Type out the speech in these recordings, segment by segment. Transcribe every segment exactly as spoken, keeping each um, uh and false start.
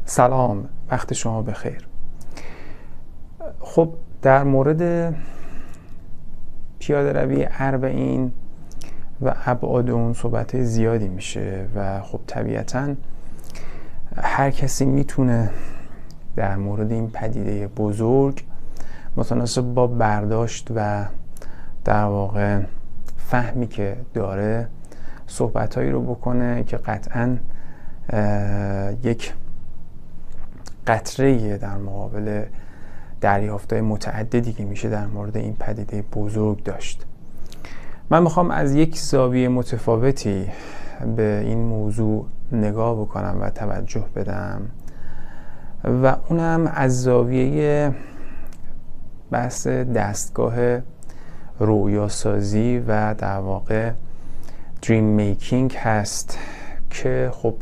سلام، وقت شما بخیر. خب در مورد پیاده روی اربعین و ابعاد اون صحبت زیادی میشه و خب طبیعتاً هر کسی میتونه در مورد این پدیده بزرگ متناسب با برداشت و در واقع فهمی که داره صحبتهایی رو بکنه که قطعاً یک قطره‌ای در مقابل دریافت‌های متعددی که میشه در مورد این پدیده بزرگ داشت. من میخوام از یک زاویه متفاوتی به این موضوع نگاه بکنم و توجه بدم و اونم از زاویه بحث دستگاه رویاسازی و در واقع دریم میکینگ هست که خب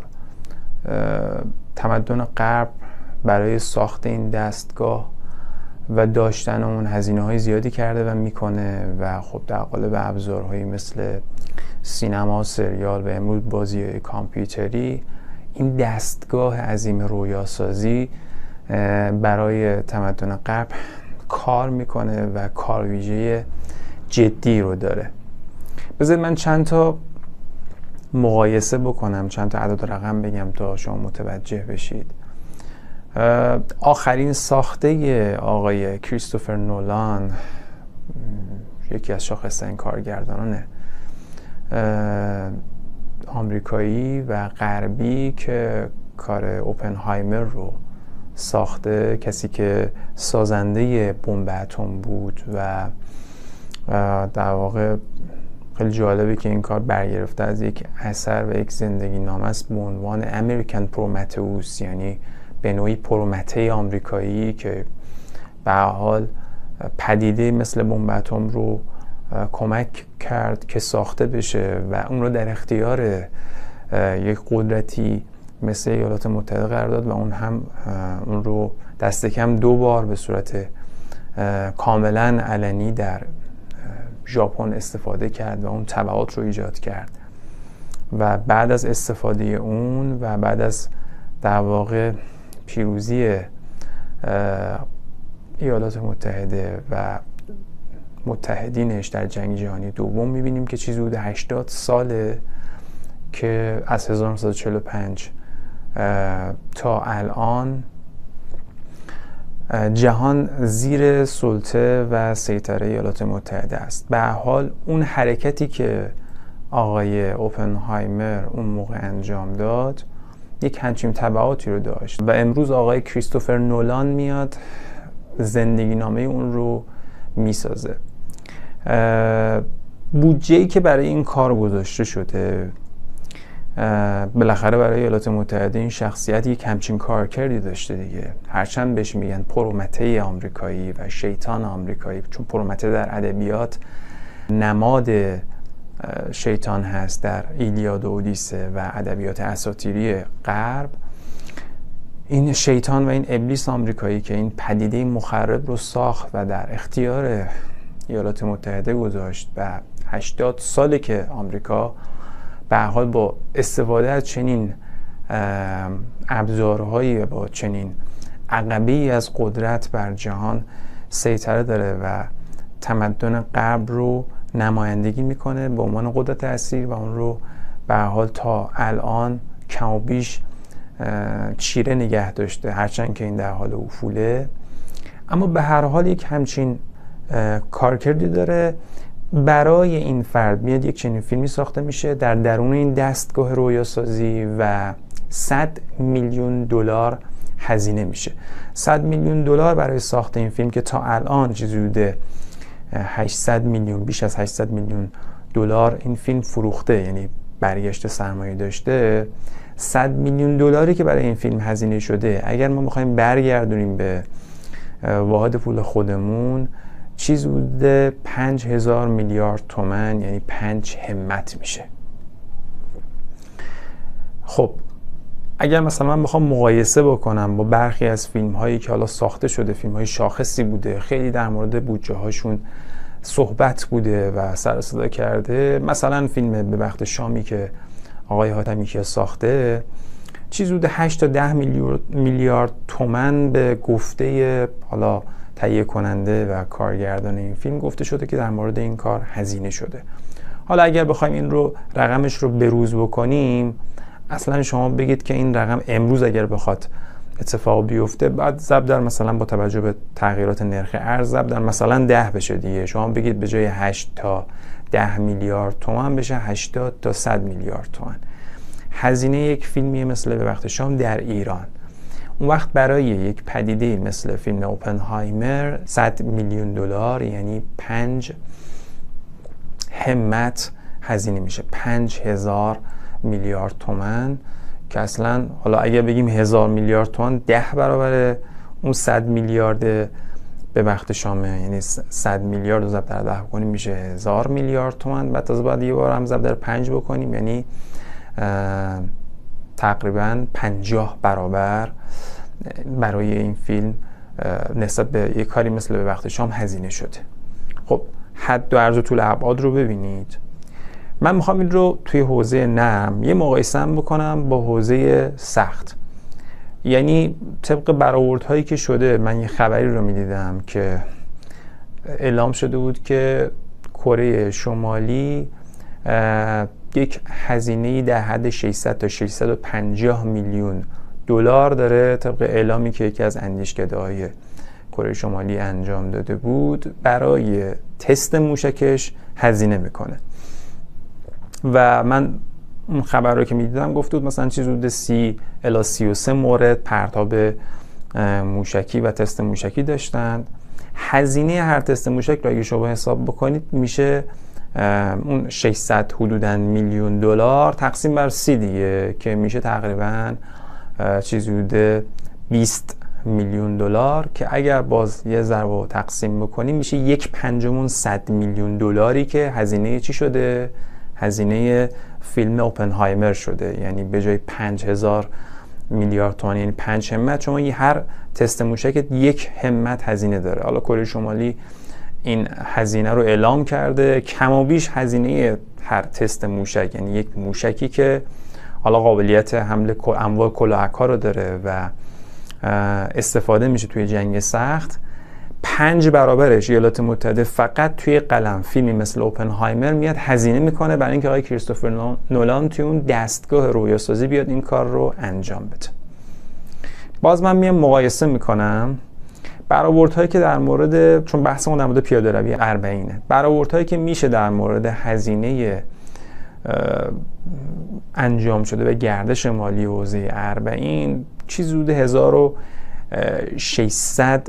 تمدن غرب برای ساخت این دستگاه و داشتن اون هزینه های زیادی کرده و میکنه و خب در قالب ابزارهایی مثل سینما، سریال و امروز بازی های کامپیوتری این دستگاه عظیم رویاسازی برای تمدن غرب کار میکنه و کارویژه جدی رو داره. بذارید من چند تا مقایسه بکنم، چند تا عدد و رقم بگم تا شما متوجه بشید. آخرین ساخته آقای کریستوفر نولان، یکی از شاخص‌ترین کارگردانان آمریکایی و غربی که کار اوپنهایمر رو ساخته، کسی که سازنده بمب اتم بود و در واقع خیلی جالبه که این کار برگرفته از یک اثر و یک زندگی نامه است به عنوان امریکن پرومتئوس، یعنی به نوعی پرومته آمریکایی که به هر حال پدیده مثل بمب اتم رو کمک کرد که ساخته بشه و اون رو در اختیار یک قدرتی مثل ایالات متحده قرار داد و اون هم اون رو دست کم دو بار به صورت کاملا علنی در ژاپن استفاده کرد و اون تبعات رو ایجاد کرد و بعد از استفاده اون و بعد از در واقع پیروزی ایالات متحده و متحدینش در جنگ جهانی دوم میبینیم که چیزی حدود هشتاد ساله که از هزار و نهصد و چهل و پنج تا الان جهان زیر سلطه و سیطره ایالات متحده است. به هر حال اون حرکتی که آقای اوپنهایمر اون موقع انجام داد یک همچین تبعاتی رو داشت و امروز آقای کریستوفر نولان میاد زندگی نامه اون رو میسازه. بودجه‌ای که برای این کار گذاشته شده بالاخره برای ایالات متحده این شخصیت یک همچین کار کردی داشته دیگه، هرچند بهش میگن پرومته آمریکایی و شیطان آمریکایی، چون پرومته در ادبیات نماد شیطان هست در ایلیاد و اودیسه و ادبیات اساطیری غرب. این شیطان و این ابلیس آمریکایی که این پدیده مخرب رو ساخت و در اختیار ایالات متحده گذاشت و هشتاد ساله که آمریکا به هر حال با استفاده از چنین ابزارهایی و با چنین عقبه‌ای از قدرت بر جهان سیطره داره و تمدن غرب رو نمایندگی میکنه به عنوان قدرت اصلی و اون رو به هر حال تا الان کم و بیش چیره نگه داشته، هرچند که این در حال افوله، اما به هر حال یک همچین کارکردی داره. برای این فرد میاد یک چنین فیلمی ساخته میشه در درون این دستگاه رویاسازی و صد میلیون دلار هزینه میشه. صد میلیون دلار برای ساخت این فیلم که تا الان چیزی حدود هشتصد میلیون، بیش از هشتصد میلیون دلار این فیلم فروخته، یعنی برگشت سرمایه داشته. صد میلیون دلاری که برای این فیلم هزینه شده اگر ما بخوایم برگردونیم به واحد پول خودمون چیز بوده پنج هزار میلیارد تومان، یعنی پنج همت میشه. خب اگر مثلا من بخوام مقایسه بکنم با برخی از فیلم هایی که حالا ساخته شده، فیلم های شاخصی بوده، خیلی در مورد بودجه هاشون صحبت بوده و سر و صدا کرده، مثلا فیلم به بخت شامی که آقای حاتمی کیا ساخته، چیز حدود هشت تا ده میلیارد تومان به گفته حالا تهیه کننده و کارگردان این فیلم گفته شده که در مورد این کار هزینه شده. حالا اگر بخوایم این رو رقمش رو بروز بکنیم، اصلا شما بگید که این رقم امروز اگر بخواد اتفاق بیفته، بعد ضرب در مثلا با توجه به تغییرات نرخ ارز ضرب در مثلا ده بشه دیگه. شما بگید به جای هشت تا ده میلیارد تومان بشه هشتاد تا صد میلیارد تومان. هزینه یک فیلمی مثل به وقت شام در ایران، اون وقت برای یک پدیده مثل فیلم اوپنهایمر صد میلیون دلار، یعنی پنج همت هزینه میشه، پنج هزار میلیارد تومان، که اصلا حالا اگه بگیم هزار میلیارد تومان ده برابر اون صد میلیارد به وقت شامه، یعنی صد میلیارد رو ضرب در ده بکنیم میشه هزار میلیارد تومان. بعد تازه باید یه بار هم ضرب در پنج بکنیم، یعنی تقریبا پنجاه برابر برای این فیلم نسبت به یک کاری مثل به وقت شام هزینه شده. خب حد و عرض و طول ابعاد رو ببینید. من میخوام این رو توی حوزه نرم یه مقایسه بکنم با حوزه سخت. یعنی طبق برآوردهایی که شده، من یه خبری رو میدیدم که اعلام شده بود که کره شمالی یک هزینه‌ای در حد ششصد تا ششصد و پنجاه میلیون دلار داره، طبق اعلامی که یکی از اندیشکده‌های کره شمالی انجام داده بود، برای تست موشکش هزینه میکنه. و من اون خبر رو که میدیدم گفته بود مثلا چیز حدود سی الی سی و سه مورد پرتاب موشکی و تست موشکی داشتند. هزینه هر تست موشک رو اگه شما حساب بکنید میشه اون ششصد حدوداً میلیون دلار تقسیم بر سی دیگه، که میشه تقریباً چیز حدود بیست میلیون دلار، که اگر باز یه ضرب تقسیم بکنیم میشه یک پنجمون صد میلیون دلاری که هزینه چی شده؟ هزینه فیلم اوپنهایمر شده. یعنی به جای پنج هزار میلیارد تومان، یعنی پنج همت، شما هر تست موشک یک همت هزینه داره. حالا کره شمالی این هزینه رو اعلام کرده، کم و بیش هزینه هر تست موشک، یعنی یک موشکی که حالا قابلیت حمل انواع کلاهک‌ها رو داره و استفاده میشه توی جنگ سخت، پنج برابرش ایالات متحده فقط توی قلم فیلمی مثل اوپنهایمر میاد هزینه میکنه برای اینکه آقای کریستوفر نولان توی اون دستگاه رویاسازی بیاد این کار رو انجام بده. باز من میام مقایسه میکنم برآوردهایی که در مورد، چون بحثمون در مورد پیاده روی اربعینه، برآوردهایی که میشه در مورد هزینه انجام شده به گردش مالی حوزه اربعین چیز حدود هزار و ششصد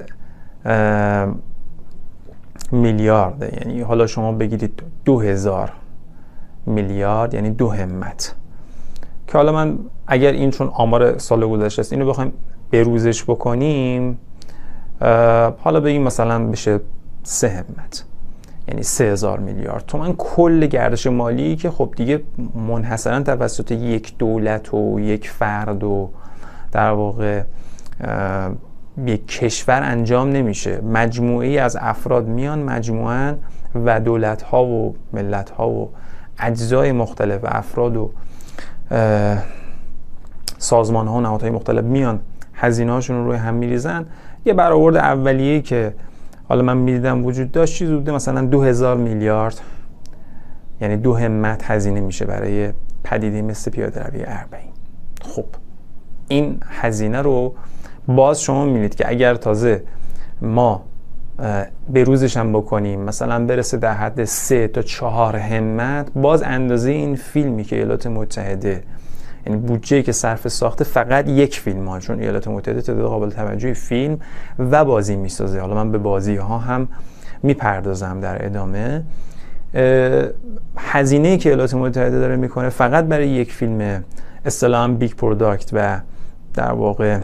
میلیارده. یعنی حالا شما بگیرید دو هزار میلیارد، یعنی دو همت، که حالا من اگر این چون آمار سال گذشته است اینو بخوایم بروزش بکنیم، حالا بگیم مثلا بشه سه همت، یعنی سه هزار میلیارد تومان کل گردش مالی، که خب دیگه منحصرا توسط یک دولت و یک فرد و در واقع یک کشور انجام نمیشه. مجموعه‌ای از افراد میان مجموعاً و دولت‌ها و ملت‌ها و اجزای مختلف افراد و سازمان‌ها و نهادهای مختلف میان هزینه‌هاشون رو روی هم میریزن. یه برآورد اولیه‌ای که حالا من میدیدم وجود داشت چیز بوده مثلا دو هزار میلیارد، یعنی دو همت هزینه میشه برای پدیده مثل پیاده روی اربعین. خب این هزینه رو باز شما میبینید که اگر تازه ما به روزش هم بکنیم مثلا برسه در حد سه تا چهار همت، باز اندازه این فیلمی که ایالات متحده، یعنی بودجه‌ای که صرف ساخته فقط یک فیلم ها، چون ایالات متحده تعداد قابل توجهی فیلم و بازی میسازه، حالا من به بازی ها هم میپردازم در ادامه، هزینه‌ای که ایالات متحده داره میکنه فقط برای یک فیلم اصطلاحاً بیگ پروداکت و در واقع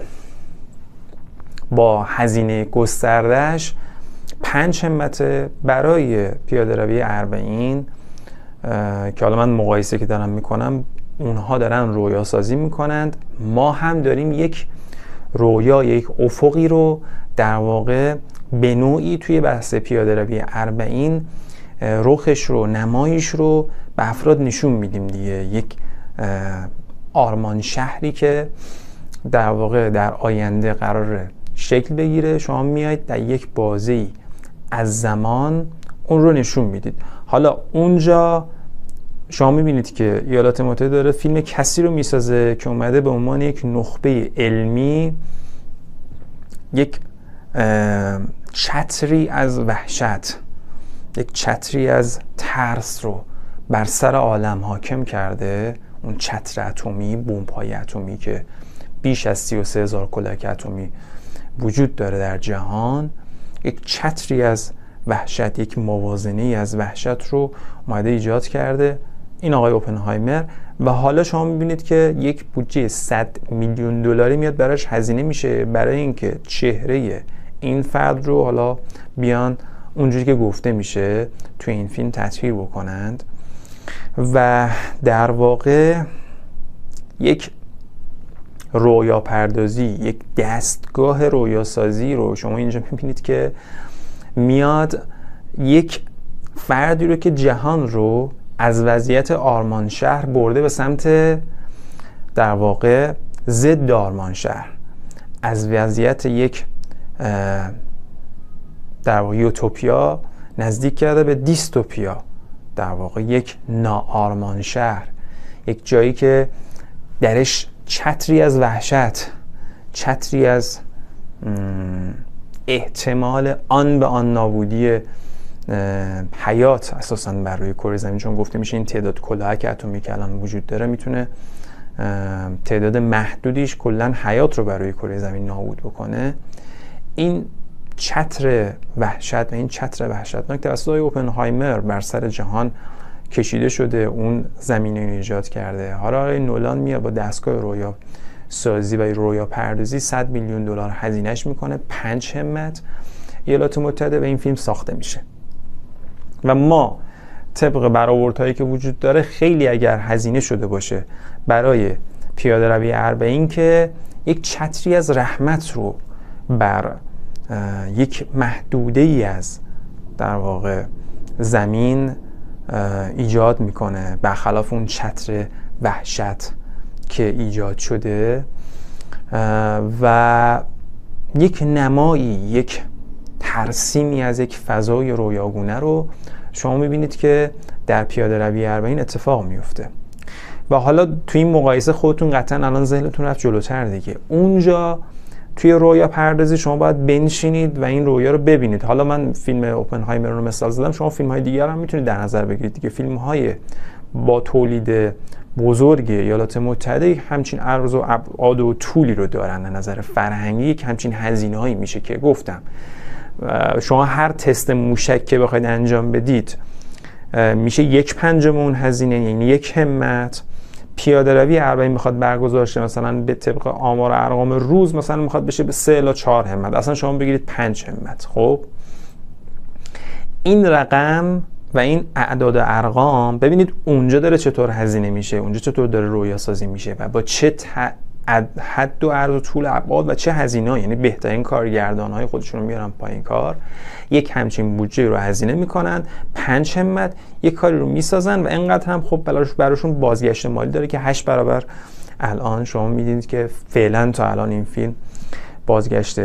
با هزینه گستردهش پنج همت برای پیاده روی اربعین، که حالا من مقایسه که دارم میکنم اونها دارن رویا سازی میکنند، ما هم داریم یک رویا، یک افقی رو در واقع به نوعی توی بحث پیاده روی اربعین رخش رو، نمایش رو به افراد نشون میدیم دیگه. یک آرمان شهری که در واقع در آینده قراره شکل بگیره، شما میایید در یک بازی از زمان اون رو نشون میدید. حالا اونجا شما میبینید که ایالات متحده داره فیلم کسی رو میسازه که اومده به عنوان یک نخبه علمی یک چتری از وحشت، یک چتری از ترس رو بر سر عالم حاکم کرده. اون چتر اتمی، بمب‌های اتمی که بیش از سی و سه هزار کلاهک اتمی وجود داره در جهان، یک چتری از وحشت، یک موازنه‌ای از وحشت رو اومده ایجاد کرده این آقای اوپنهایمر. و حالا شما میبینید که یک بودجه صد میلیون دلاری میاد براش هزینه میشه برای اینکه چهره این فرد رو حالا بیان اونجوری که گفته میشه توی این فیلم تصویر بکنند و در واقع یک رویا پردازی، یک دستگاه رویا سازی رو شما اینجا میبینید که میاد یک فردی رو که جهان رو از وضعیت آرمان شهر برده به سمت در واقع ضد آرمان شهر، از وضعیت یک در واقع یوتوپیا نزدیک کرده به دیستوپیا، در واقع یک ناآرمان شهر، یک جایی که درش چتری از وحشت، چتری از احتمال آن به آن نابودی حیات اساساً بر روی کره زمین، چون گفته میشه این تعداد کلاهک اتمی که الان وجود داره میتونه تعداد محدودیش کلاً حیات رو بر روی کره زمین نابود بکنه. این چتر وحشت و این چتر وحشتناک توسط اوپنهایمر بر سر جهان کشیده شده، اون زمینه رو ایجاد کرده. حالا نولان میاد با دستگاه رویا سازی و رویا پردازی صد میلیون دلار هزینهش میکنه، پنج همت ایالات متحده، و این فیلم ساخته میشه. و ما طبق برآوردهایی که وجود داره خیلی اگر هزینه شده باشه برای پیاده روی اربعین که یک چتری از رحمت رو بر یک محدوده ای از در واقع زمین ایجاد میکنه، برخلاف اون چتر وحشت که ایجاد شده، و یک نمایی، یک ترسیمی از یک فضای رویاگونه رو شما میبینید که در پیاده روی اربعین اتفاق میفته. و حالا توی این مقایسه خودتون قطعا الان ذهنتون رفت جلوتر دیگه. اونجا توی رویا پردازی شما باید بنشینید و این رویا رو ببینید. حالا من فیلم اوپنهایمر رو مثال زدم، شما فیلم های دیگر هم میتونید در نظر بگیرید دیگه. فیلم های با تولید بزرگ ایالات متحده همچین عرض و ابعاد و طولی رو دارن، از نظر فرهنگی یک همچین هزینه هایی میشه که گفتم شما هر تست موشک که بخواید انجام بدید میشه یک پنجم اون هزینه، یعنی یک همت. پیاده روی اربعین میخواد برگزار شه مثلا به طبق آمار ارقام روز مثلا میخواد بشه به سه الی چهار همت، اصلا شما بگیرید پنج همت. خب این رقم و این اعداد ارقام ببینید اونجا داره چطور هزینه میشه، اونجا چطور داره رویا سازی میشه و با چه حد و عرض و طول ابعاد و چه هزینه‌ای، یعنی بهترین کارگردان‌های خودشون رو میارن پایین کار، یک همچین بودجه رو هزینه میکنن، پنج همت یک کاری رو میسازن و اینقدر هم خب براشون بازگشت مالی داره که هشت برابر الان شما میدونید که فعلا تا الان این فیلم بازگشت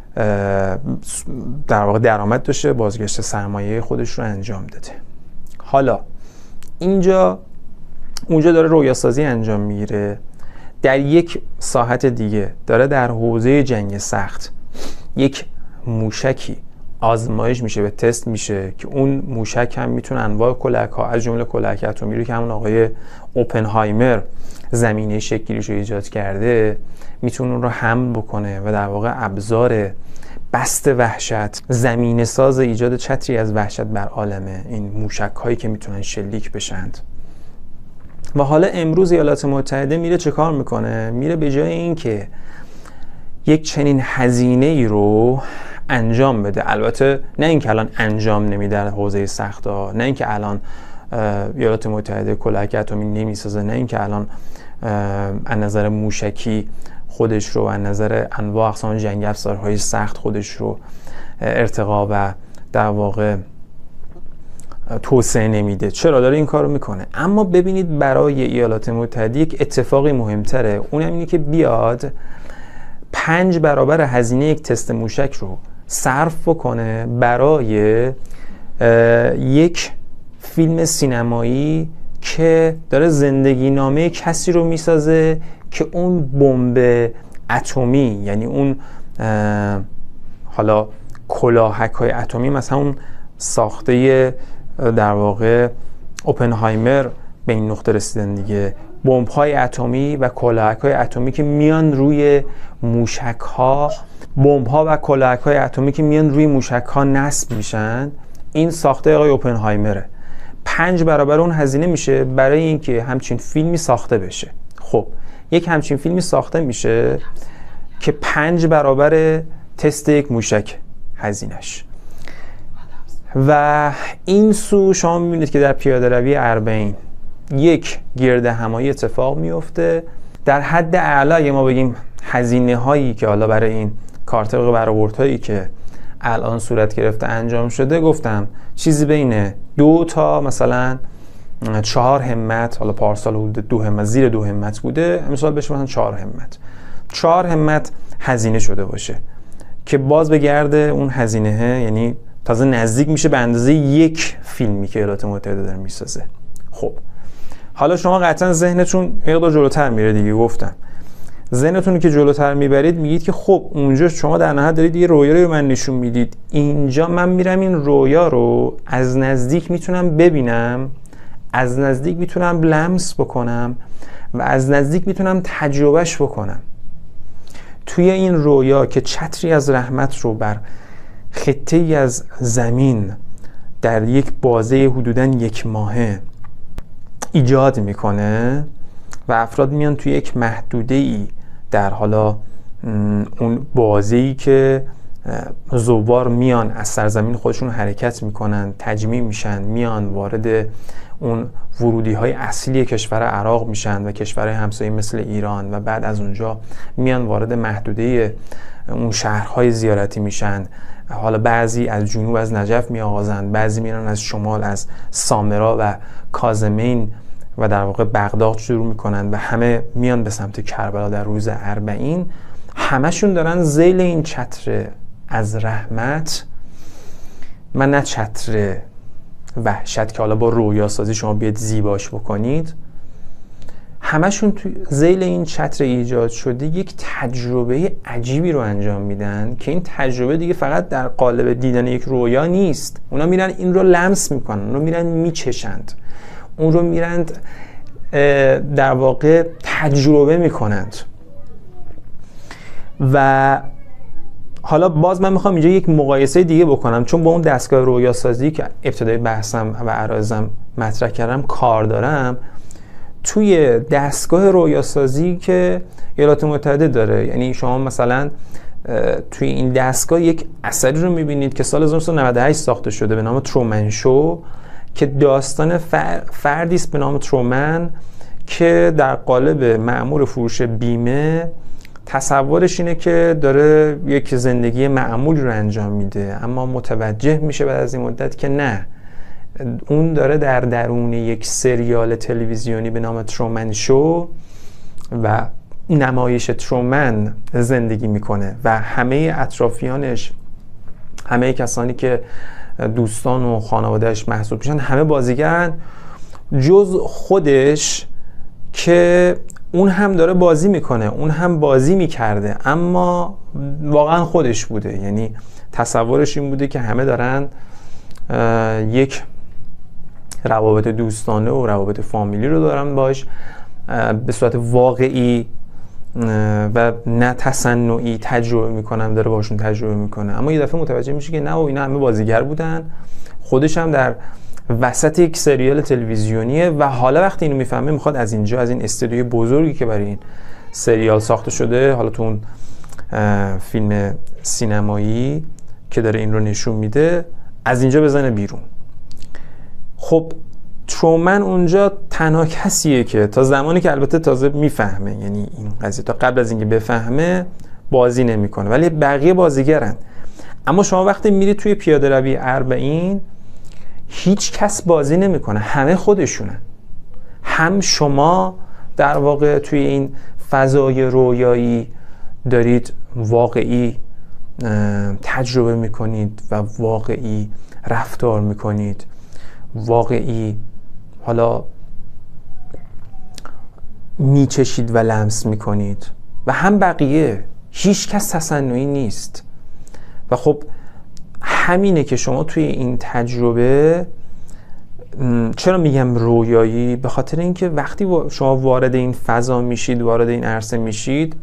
در واقع درآمد داشته، بازگشت سرمایه خودش رو انجام داده. حالا اینجا اونجا داره رویا سازی انجام میگیره، در یک ساحت دیگه داره در حوزه جنگ سخت یک موشکی آزمایش میشه، به تست میشه که اون موشک هم میتونه انواع کلاهک ها از جمله کلاهک اتمی رو که همون آقای اوپنهایمر زمینه شکلیش رو ایجاد کرده میتونه اون رو حمل بکنه و در واقع ابزار بست وحشت، زمینه ساز ایجاد چتری از وحشت بر عالمه، این موشک هایی که میتونن شلیک بشند. و حالا امروز ایالات متحده میره چه کار میکنه؟ میره به جای این که یک چنین هزینه ای رو انجام بده، البته نه اینکه الان انجام نمیده در حوزه سختا، نه اینکه الان ایالات متحده کلاهک اتمی نمیسازه، نه اینکه الان از نظر موشکی خودش رو، از نظر انواع اقسام جنگ افزارهای سخت خودش رو ارتقا و در واقع توسعه نمیده. چرا داره این کارو میکنه؟ اما ببینید برای ایالات متحده یک اتفاقی مهمتره، اونم اینه که بیاد پنج برابر هزینه یک تست موشک رو صرف بکنه برای یک فیلم سینمایی که داره زندگی نامه کسی رو میسازه که اون بمب اتمی، یعنی اون حالا کلاهک های اتمی، مثلا اون ساخته در واقع اوپنهایمر به این نقطه رسیدن دیگه، بمب های اتمی و کلاهک های اتمی که میان روی موشک ها، بمب ها و کلاهک های اتمی که میان روی موشک ها نصب میشن، این ساخته آقای اوپنهایمره. پنج برابر اون هزینه میشه برای اینکه همچین فیلمی ساخته بشه. خب یک همچین فیلمی ساخته میشه که پنج برابر تست یک موشک هزینش. و این سو شما میبینید که در پیاده روی اربعین یک گرده همایی اتفاق میفته. در حد اعلا اگه ما بگیم هزینه هایی که حالا برای این کارطبق برآوردهایی که الان صورت گرفته انجام شده، گفتم چیزی بین دو تا مثلا چهار همت، حالا پارسال حدود دو همت، زیر دو همت بوده، امسال بشه مثلا چهار همت، چهار همت هزینه شده باشه که باز به گرد اون هزینه، یعنی تازه نزدیک میشه به اندازه یک فیلمی که ایالات متحده داره میسازه. خب حالا شما قطعا ذهنتون یه مقدار جلوتر میره دیگه، گفتم ذهنتون که جلوتر میبرید میگید که خب اونجا شما در نهایت دارید یه رویا رو من نشون میدید، اینجا من میرم این رویا رو از نزدیک میتونم ببینم، از نزدیک میتونم لمس بکنم و از نزدیک میتونم تجربهش بکنم. توی این رویا که چتری از رحمت رو بر خطه ای از زمین در یک بازه حدوداً یک ماهه ایجاد میکنه و افراد میان توی یک محدوده ای در حالا اون بازه‌ای که زوار میان از سرزمین خودشون حرکت میکنن، تجمیع میشن، میان وارد اون ورودی های اصلی کشور عراق میشن و کشورهای همسایه مثل ایران و بعد از اونجا میان وارد محدوده اون شهرهای زیارتی میشن. حالا بعضی از جنوب از نجف می آغازند، بعضی میرن از شمال از سامرا و کاظمین و در واقع بغداد شروع میکنن و همه میان به سمت کربلا در روز اربعین. همشون دارن ذیل این چتر از رحمت، من نه چتر وحشت که حالا با رویا سازی شما بیاد زیباش بکنید، همشون تو ذیل این چتر ایجاد شده یک تجربه عجیبی رو انجام میدن که این تجربه دیگه فقط در قالب دیدن یک رویا نیست. اونا میرن این رو لمس میکنن، اون رو میرن میچشند، اون رو میرند در واقع تجربه میکنند. و حالا باز من میخوام اینجا یک مقایسه دیگه بکنم، چون با اون دستگاه رویا سازی که ابتدای بحثم و عرایزم مطرح کردم کار دارم. توی دستگاه رویاسازی که ایالات متحده داره، یعنی شما مثلا توی این دستگاه یک اثری رو میبینید که سال هزار و نهصد و نود و هشت ساخته شده به نام ترومن شو، که داستان فردی است به نام ترومن که در قالب مأمور فروش بیمه تصورش اینه که داره یک زندگی معمولی رو انجام میده، اما متوجه میشه بعد از این مدت که نه، اون داره در درون یک سریال تلویزیونی به نام ترومن شو و نمایش ترومن زندگی میکنه و همه اطرافیانش، همه کسانی که دوستان و خانوادهش محسوب میشن، همه بازیگرن جز خودش که اون هم داره بازی میکنه، اون هم بازی میکرده اما واقعا خودش بوده. یعنی تصورش این بوده که همه دارن یک روابط دوستانه و روابط فامیلی رو دارن باش به صورت واقعی و نه تصنعی تجربه میکنن، داره باشون تجربه میکنه. اما یه دفعه متوجه میشه که نه، و اینا همه بازیگر بودن، خودش هم در وسط یک سریال تلویزیونیه و حالا وقتی اینو میفهمه میخواد از اینجا، از این استودیوی بزرگی که برای این سریال ساخته شده، حالا تو اون فیلم سینمایی که داره این رو نشون میده، از اینجا بزنه بیرون. خب ترومن اونجا تنها کسیه که تا زمانی که البته تازه میفهمه، یعنی این قضیه تا قبل از اینکه بفهمه بازی نمیکنه، ولی بقیه بازیگرن. اما شما وقتی میرید توی پیاده روی اربعین هیچ کس بازی نمیکنه، همه خودشونن. هم شما در واقع توی این فضای رویایی دارید واقعی تجربه میکنید و واقعی رفتار میکنید، واقعی حالا میچشید و لمس میکنید، و هم بقیه، هیچ کس تصنعی نیست. و خب همینه که شما توی این تجربه، چرا میگم رویایی؟ به خاطر اینکه وقتی شما وارد این فضا میشید، وارد این عرصه میشید،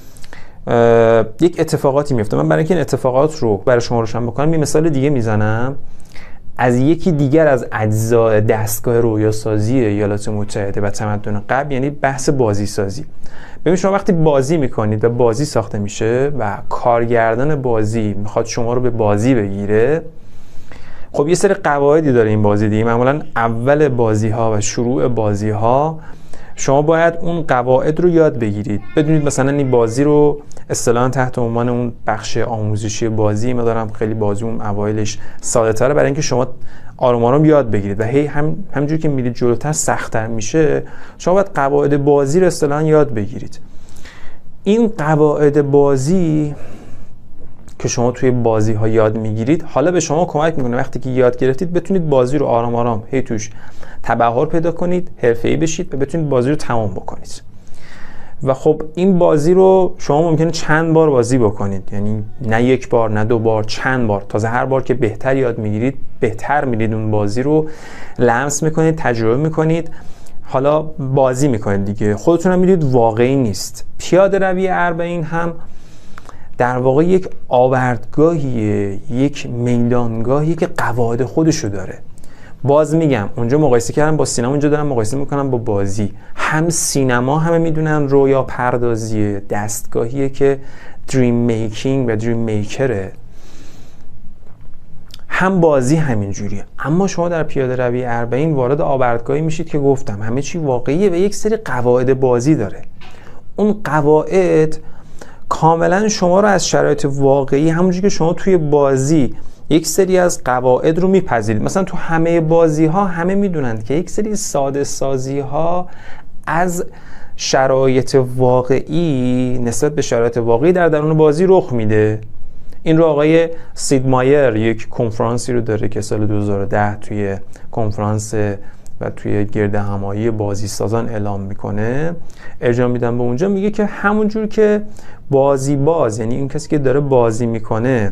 یک اتفاقاتی میفته. من برای اینکه این اتفاقات رو برای شما روشن بکنم یه مثال دیگه میزنم از یکی دیگر از اجزای دستگاه رویاسازی ایالات متحده و تمدن قبل، یعنی بحث بازی سازی. ببین شما وقتی بازی میکنید و بازی ساخته میشه و کارگردان بازی میخواد شما رو به بازی بگیره، خب یه سری قواعدی داره این بازی دیگه. معمولا اول بازی ها و شروع بازی ها شما باید اون قواعد رو یاد بگیرید، بدونید مثلا این بازی رو اصطلاحاً تحت عنوان اون بخش آموزشی بازی ما دارم، خیلی بازی اون اوایلش ساده تره برای اینکه شما آروم آروم یاد بگیرید و هی هم همونجوری که میرید جلوتر سخت‌تر میشه، شما باید قواعد بازی رو اصطلاحاً یاد بگیرید. این قواعد بازی که شما توی بازی ها یاد میگیرید حالا به شما کمک میکنه وقتی که یاد گرفتید بتونید بازی رو آرام آرام هی توش تبحر پیدا کنید، حرفه‌ای بشید و بتونید بازی رو تمام بکنید. و خب این بازی رو شما ممکنه چند بار بازی بکنید، یعنی نه یک بار نه دو بار، چند بار. تازه هر بار که بهتر یاد میگیرید بهتر میرید اون بازی رو لمس میکنید، تجربه میکنید، حالا بازی میکنید دیگه. خودتون هم میدید واقعی نیست. پیاده روی اربعین هم در واقع یک آوردگاهیه، یک میدانگاهی که قواعد خودشو داره. باز میگم اونجا مقایسه کردم با سینما، اونجا دارم مقایسه میکنم با بازی. هم سینما همه میدونن رویا پردازیه، دستگاهیه که دریم میکینگ و دریم میکره، هم بازی همین جوریه. اما شما در پیاده روی اربعین وارد آوردگاهی میشید که گفتم همه چی واقعیه و یک سری قواعد بازی داره. اون قواعد کاملا شما رو از شرایط واقعی، همونجوری که شما توی بازی یک سری از قواعد رو میپذیرید. مثلا تو همه بازی ها همه میدونند که یک سری ساده سازی ها از شرایط واقعی نسبت به شرایط واقعی در درون بازی رخ میده. این رو آقای سید مایر یک کنفرانسی رو داره که سال دو هزار و ده توی کنفرانس و توی گرد همایی بازی سازان اعلام میکنه، ارجاع میدن به اونجا، میگه که همونجور که بازی باز، یعنی این کسی که داره بازی میکنه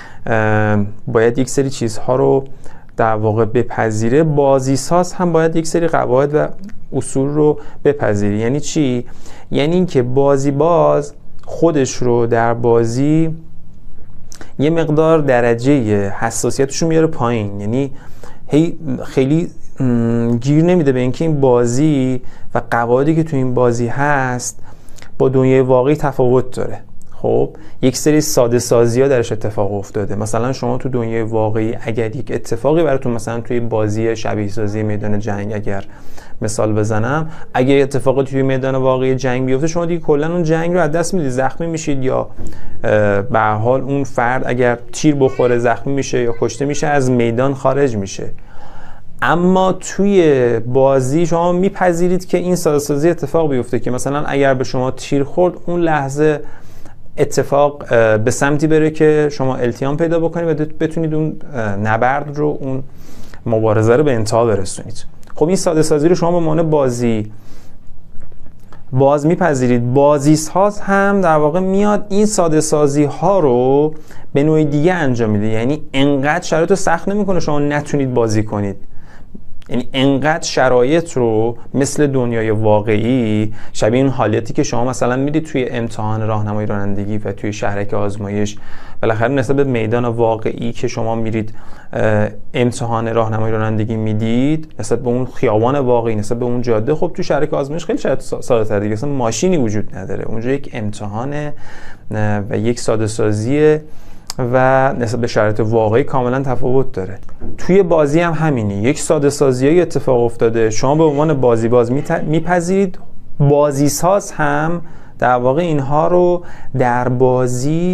باید یک سری چیزها رو در واقع بپذیره، بازی ساز هم باید یک سری قواعد و اصول رو بپذیره. یعنی چی؟ یعنی اینکه بازی باز خودش رو در بازی یه مقدار درجه حساسیتش رو میاره پایین، یعنی هی خیلی گیر نمیده به اینکه این بازی و قواعدی که تو این بازی هست با دنیای واقعی تفاوت داره. خب یک سری ساده سازی ها درش اتفاق افتاده. مثلا شما تو دنیای واقعی اگر یک اتفاقی براتون، مثلا توی بازی شبیه سازی میدان جنگ اگر مثال بزنم، اگر اتفاقی توی میدان واقعی جنگ بیفته شما دیگه کلا اون جنگ رو از دست میدید، زخمی میشید، یا به هر حال اون فرد اگر تیر بخوره زخمی میشه یا کشته میشه، از میدان خارج میشه. اما توی بازی شما میپذیرید که این ساده سازی اتفاق بیفته که مثلا اگر به شما تیر خورد اون لحظه اتفاق به سمتی بره که شما التیام پیدا بکنید و بتونید اون نبرد رو، اون مبارزه رو به انتها برسونید. خب این ساده سازی رو شما به عنوان بازی باز میپذیرید. بازی ساز هم در واقع میاد این ساده سازی ها رو به نوع دیگه انجام میده، یعنی انقدر شرایط رو سخت نمیکنه شما نتونید بازی کنید، یعنی انقدر شرایط رو مثل دنیای واقعی، شبیه این حالتی که شما مثلا میدید توی امتحان راهنمایی رانندگی و توی شهرک آزمایش، بالاخره نسبت به میدان واقعی که شما میرید امتحان راهنمایی رانندگی میدید، نسبت به اون خیابان واقعی، نسبت به اون جاده، خب توی شهرک آزمایش خیلی شاید ساده تر دیگه، اصلا ماشینی وجود نداره اونجا، یک امتحانه و یک ساده سازیه و نسبت به شرایط واقعی کاملا تفاوت داره. توی بازی هم همینی، یک ساده سازی اتفاق افتاده، شما به عنوان بازی باز میپذیرید. بازی ساز هم در واقع اینها رو در بازی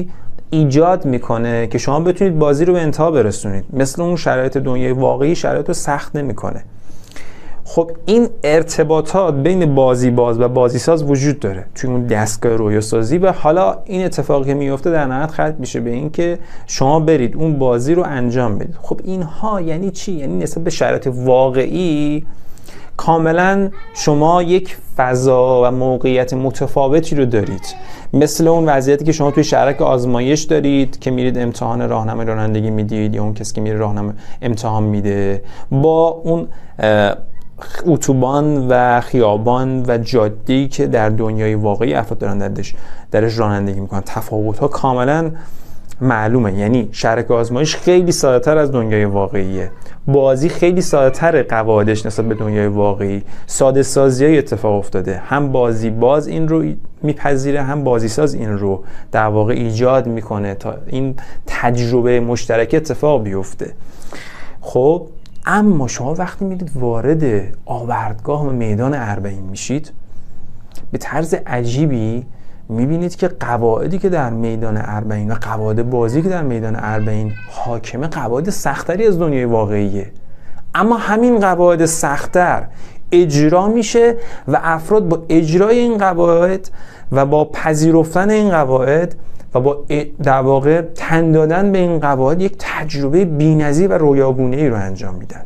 ایجاد میکنه که شما بتونید بازی رو به انتها برسونید. مثل اون شرایط دنیای واقعی شرایط رو سخت نمیکنه. خب این ارتباطات بین بازی باز و بازی ساز وجود داره توی اون دستگاه رویا سازی و حالا این اتفاقی که میفته در نهایت ختم میشه به این که شما برید اون بازی رو انجام بدید. خب اینها یعنی چی؟ یعنی نسبت به شرایط واقعی کاملا شما یک فضا و موقعیت متفاوتی رو دارید، مثل اون وضعیتی که شما توی شهرک آزمایش دارید که میرید امتحان راهنمای رانندگی میدید یا اون کسی که میره راهنمای امتحان میده با اون اتوبان و خیابان و جاده‌ای که در دنیای واقعی افراد دارن درش درش رانندگی میکنن. تفاوت‌ها کاملا معلومه. یعنی شهرک آزمایش خیلی ساده‌تر از دنیای واقعیه، بازی خیلی ساده‌تر قواعدش نسبت به دنیای واقعی. ساده سازی‌های اتفاق افتاده، هم بازی باز این رو میپذیره هم بازی ساز این رو در واقع ایجاد میکنه تا این تجربه مشترک اتفاق بیفته. خب اما شما وقتی میرید وارد آوردگاه و میدان اربعین میشید به طرز عجیبی میبینید که قواعدی که در میدان اربعین و قواعد بازی که در میدان اربعین حاکمه قواعد سختری از دنیای واقعیه، اما همین قواعد سخت‌تر اجرا میشه و افراد با اجرای این قواعد و با پذیرفتن این قواعد و با در واقع تن دادن به این قواعد یک تجربه بی‌نظیر و رویاگونه‌ای رو انجام میدن.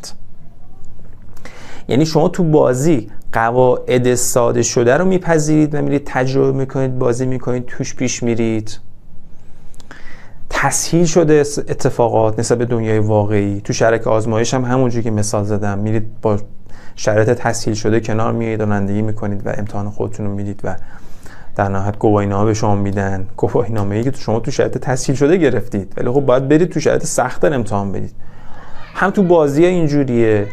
یعنی شما تو بازی قواعد ساده شده رو میپذیرید و میرید تجربه میکنید، بازی میکنید، توش پیش میرید. تسهیل شده اتفاقات نسبت به دنیای واقعی. تو شرک آزمایش هم همونجوری که مثال زدم میرید با شرایط تسهیل شده کنار میایید، رانندگی میکنید و امتحان خودتون رو میدید و در نهایت گواهینامه به شما میدن، گواهینامه‌ای که شما تو شرایط تسهیل شده گرفتید ولی خب باید برید تو شرایط سخت‌تر امتحان بدید. هم تو بازی‌ها اینجوریه.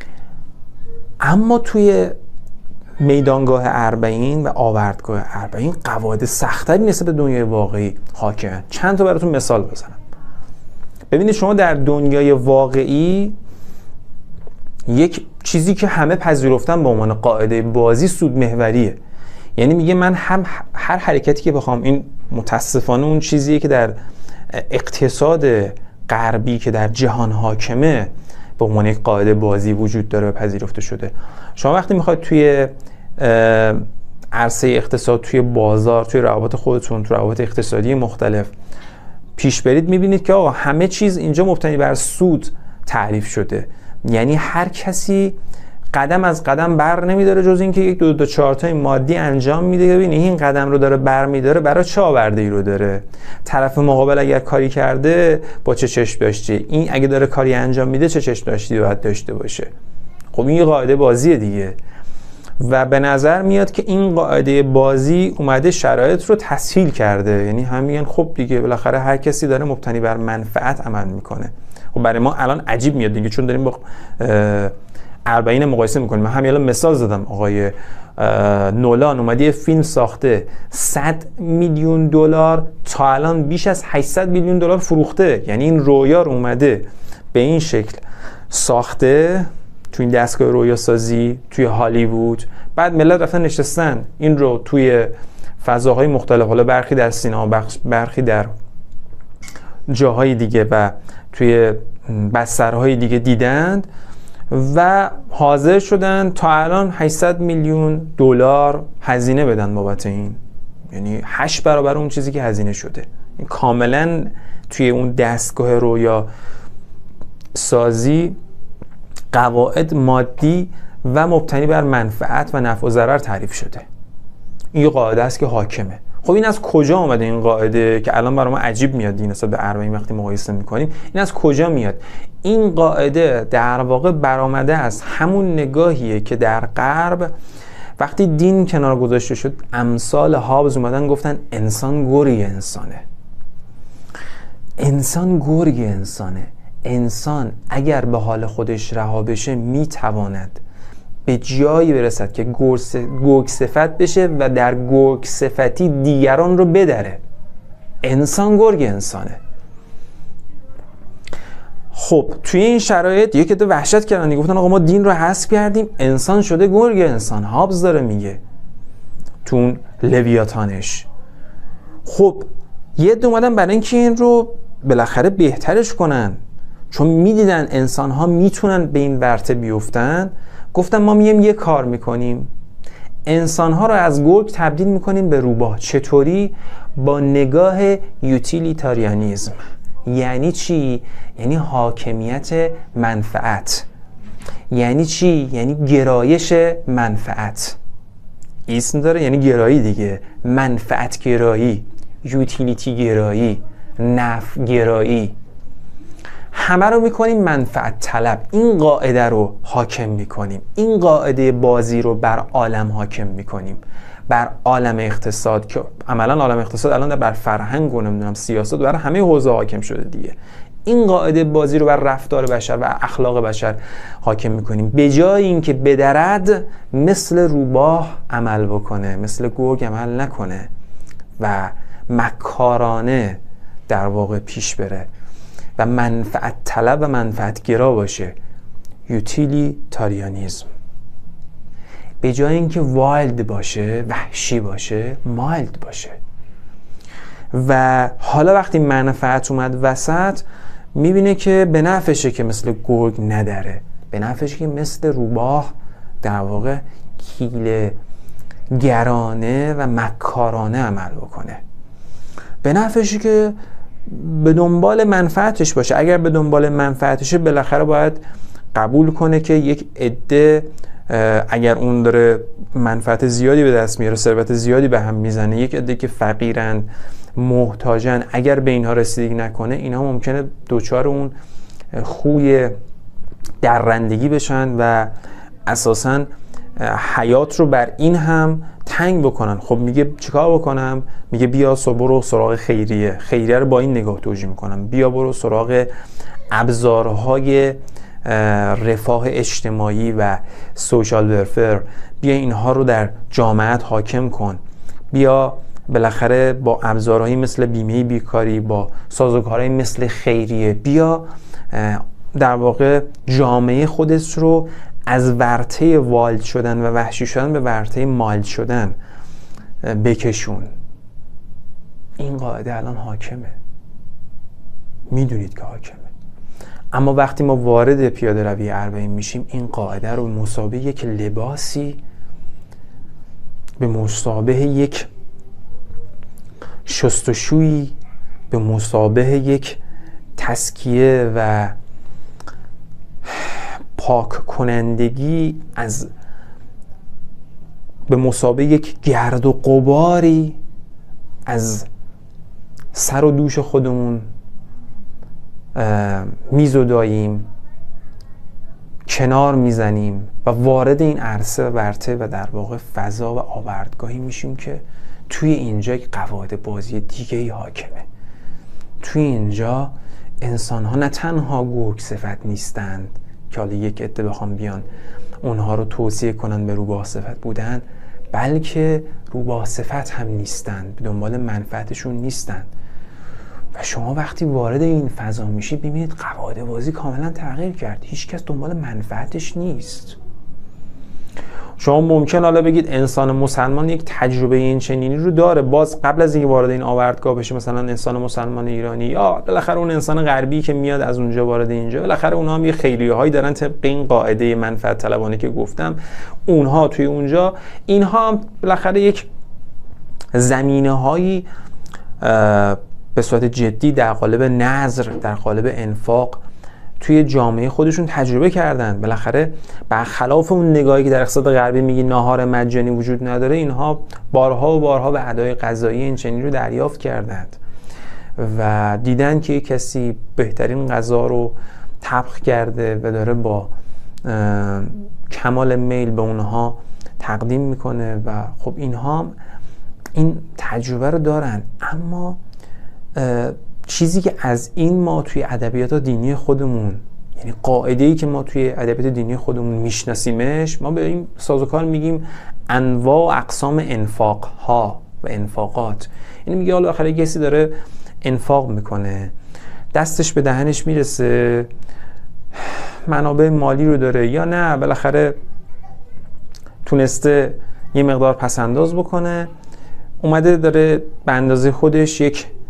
اما توی میدانگاه اربعین و آوردگاه اربعین قواعد سخت‌تری نسبت به دنیای واقعی حاکمه. چند تا براتون مثال بزنم. ببینید شما در دنیای واقعی یک چیزی که همه پذیرفتن به عنوان قاعده بازی سود محوریه. یعنی میگه من هم هر حرکتی که بخوام، این متاسفانه اون چیزیه که در اقتصاد غربی که در جهان حاکمه به عنوان یک قاعده بازی وجود داره و پذیرفته شده. شما وقتی میخواید توی عرصه اقتصاد، توی بازار، توی روابط خودتون، توی روابط اقتصادی مختلف پیش برید میبینید که آقا همه چیز اینجا مبتنی بر سود تعریف شده. یعنی هر کسی قدم از قدم بر نمیداره جز اینکه یک دو دو چهار تا مادی انجام میده. ببینی این قدم رو داره بر میداره برای چه آورده ای رو داره. طرف مقابل اگر کاری کرده با چه چشم داشته، این اگه داره کاری انجام میده چه چشم داشتی باید داشته باشه. خب این قاعده بازیه دیگه و به نظر میاد که این قاعده بازی اومده شرایط رو تسهیل کرده. یعنی هم میگن خب دیگه بالاخره هر کسی داره مبتنی بر منفعت عمل میکنه. خب برای ما الان عجیب میاد دیگه چون داریم با اربعین مقایسه میکنیم. من همین الان مثال زدم، آقای نولان اومده یه فیلم ساخته صد میلیون دلار، تا الان بیش از هشتصد میلیون دلار فروخته. یعنی این رویا رو اومده به این شکل ساخته توی این دستگاه رویا سازی توی هالیوود، بعد ملت رفتن نشستن این رو توی فضاهای مختلف، حالا برخی در سینما، برخی در جاهای دیگه و توی بسترهای دیگه دیدند و حاضر شدن تا الان هشتصد میلیون دلار هزینه بدن بابت این. یعنی هشت برابر اون چیزی که هزینه شده. این کاملا توی اون دستگاه رویا سازی قواعد مادی و مبتنی بر منفعت و نفع و ضرر تعریف شده. این قاعده است که حاکمه. خب این از کجا اومده این قاعده که الان برای ما عجیب میاد این نسبت به اربعین وقتی مقایسه میکنیم؟ این از کجا میاد؟ این قاعده در واقع برآمده از همون نگاهیه که در غرب وقتی دین کنار گذاشته شد امثال هابز اومدن گفتن انسان گرگ انسانه. انسان گرگ انسانه. انسان اگر به حال خودش رها بشه میتواند به جایی برسد که گرگ صفت بشه و در گرگ صفتی دیگران رو بدره. انسان گرگ انسانه. خب توی این شرایط یکی دو وحشت کردن، گفتن آقا ما دین رو حذف کردیم انسان شده گرگ انسان. هابز داره میگه تو اون لویاتانش. خب یه عده اومدن برای اینکه این رو بالاخره بهترش کنن، چون میدیدن انسان ها میتونن به این ورطه بیفتن، گفتن ما مییم یه کار میکنیم، انسان ها رو از گرگ تبدیل میکنیم به روباه. چطوری؟ با نگاه یوتیلیتاریانیزم. یعنی چی؟ یعنی حاکمیت منفعت. یعنی چی؟ یعنی گرایش منفعت. اسم داره، یعنی گرایی دیگه، منفعت گرایی، یوتیلیتی گرایی، نفع گرایی. همه رو میکنیم منفعت طلب. این قاعده رو حاکم میکنیم، این قاعده بازی رو بر عالم حاکم میکنیم، بر عالم اقتصاد، که عملا عالم اقتصاد الان بر فرهنگ و نمیدونم سیاست و بر همه حوزه حاکم شده دیگه. این قاعده بازی رو بر رفتار بشر و اخلاق بشر حاکم میکنیم، به جای اینکه بدرد مثل روباه عمل بکنه، مثل گرگ عمل نکنه و مکارانه در واقع پیش بره و منفعت طلب و منفعت گرا باشه. یوتیلیتاریانیزم. به جای اینکه وایلد باشه، وحشی باشه، مایلد باشه. و حالا وقتی منفعت اومد وسط، میبینه که به نفعشه که مثل گرگ نداره، به نفعشه که مثل روباه در واقع حیله گرانه و مکارانه عمل بکنه. به نفعشه که به دنبال منفعتش باشه. اگر به دنبال منفعتشه، بالاخره باید قبول کنه که یک عده، اگر اون داره منفعت زیادی به دست میاره، ثروت زیادی به هم میزنه، یک عده که فقیرن، محتاجن، اگر به اینها رسیدگی نکنه، اینها ممکنه دوچار اون خوی درندگی بشن و اساساً حیات رو بر این هم تنگ بکنن. خب میگه چیکار بکنم؟ میگه بیا برو سراغ خیریه. خیریه رو با این نگاه توجیه میکنم، بیا برو سراغ ابزارهای رفاه اجتماعی و سوشال ورفر، بیا اینها رو در جامعه حاکم کن، بیا بالاخره با ابزارهایی مثل بیمه بیکاری، با سازوکارهایی مثل خیریه، بیا در واقع جامعه خودت رو از ورطه والد شدن و وحشی شدن به ورطه مالد شدن بکشون. این قاعده الان حاکمه، میدونید که حاکمه. اما وقتی ما وارد پیاده روی اربعین میشیم، این قاعده رو مشابه یک لباسی، به مشابه یک شستشویی، به مشابه یک تسکیه و پاک کنندگی، از به مشابه یک گرد و غباری از سر و دوش خودمون میزداییم، کنار میزنیم و وارد این عرصه و ورطه و در واقع فضا و آوردگاهی میشیم که توی اینجا یک قواعد بازی دیگه ای حاکمه. توی اینجا انسان ها نه تنها گرگ صفت نیستند که حالا یک عده بخوام بیان اونها رو توصیه کنن به روباه صفت بودن، بلکه روباه صفت هم نیستند، به دنبال منفعتشون نیستند. و شما وقتی وارد این فضا میشید، ببینید قواعد بازی کاملا تغییر کرد. هیچ کس دنبال منفعتش نیست. شما ممکن حالا بگید انسان مسلمان یک تجربه این چنینی رو داره، باز قبل از اینکه وارد این آوردگاه بشه، مثلا انسان مسلمان ایرانی یا بالاخره اون انسان غربی که میاد از اونجا وارد اینجا، بالاخره اونها هم یه خیریه‌هایی دارن طبق این قاعده منفعت طلبانه که گفتم. اونها توی اونجا، اینها هم بالاخره یک زمینه‌هایی به صورت جدی در قالب نذر، در قالب انفاق توی جامعه خودشون تجربه کردن. بالاخره برخلاف اون نگاهی که در اقتصاد غربی میگی ناهار مجانی وجود نداره، اینها بارها و بارها به ادای غذایی این چنین رو دریافت کردند و دیدن که کسی بهترین غذا رو طبخ کرده و داره با کمال میل به اونها تقدیم میکنه و خب اینها این تجربه رو دارن. اما چیزی که از این ما توی ادبیات دینی خودمون، یعنی قاعده‌ای که ما توی ادبیات دینی خودمون میشناسیمش، ما به این سازوکار میگیم انواع و اقسام انفاق ها و انفاقات. یعنی میگه حالا آخر کسی داره انفاق میکنه، دستش به دهنش میرسه، منابع مالی رو داره یا نه، بالاخره تونسته یه مقدار پسنداز بکنه، اومده داره به اندازه خودش یک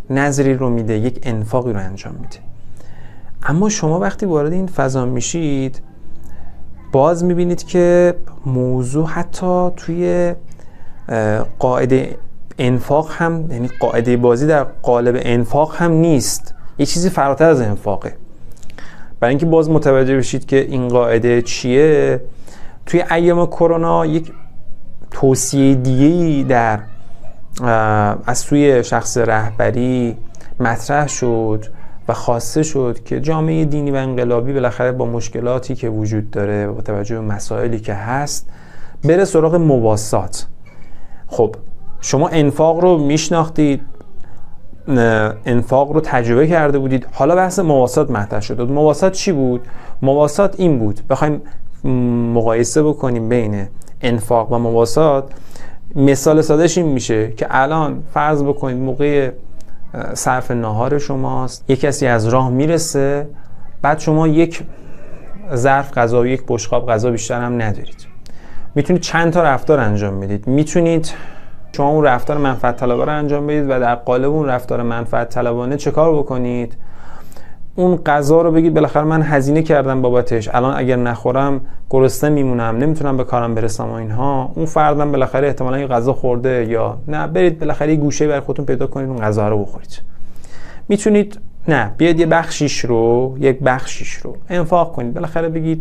نظری رو میده، یک انفاقی رو انجام میده. اما شما وقتی وارد این فضا میشید باز میبینید که موضوع حتی توی قاعده انفاق هم، یعنی قاعده بازی در قالب انفاق هم نیست، یه چیزی فراتر از انفاقه. برای اینکه باز متوجه بشید که این قاعده چیه، توی ایام کرونا یک توصیه دیگه‌ای در از سوی شخص رهبری مطرح شد و خواسته شد که جامعه دینی و انقلابی بالاخره با مشکلاتی که وجود داره و با توجه به مسائلی که هست بره سراغ مواسات. خب شما انفاق رو میشناختید، انفاق رو تجربه کرده بودید، حالا بحث مواسات مطرح شد. مواسات چی بود؟ مواسات این بود، بخوایم مقایسه بکنیم بین انفاق و مواسات، مثال سادهش این میشه که الان فرض بکنید موقع صرف ناهار شماست، یک کسی از راه میرسه، بعد شما یک ظرف غذا و یک بشقاب غذا بیشتر هم ندارید. میتونید چند تا رفتار انجام بدید. میتونید شما اون رفتار منفعت طلبانه رو انجام بدید و در قالب اون رفتار منفعت طلبانه چه کار بکنید؟ اون غذا رو بگید بالاخره من هزینه کردم بابتش، الان اگر نخورم گرسنه میمونم، نمیتونم به کارم برسم و اینها. اون فردم بالاخره احتمالاً یه غذا خورده، یا نه برید بالاخره یه گوشه برای خودتون پیدا کنید اون غذا رو بخورید. میتونید نه بیاید یه بخشیش رو یک بخشیش رو انفاق کنید، بالاخره بگید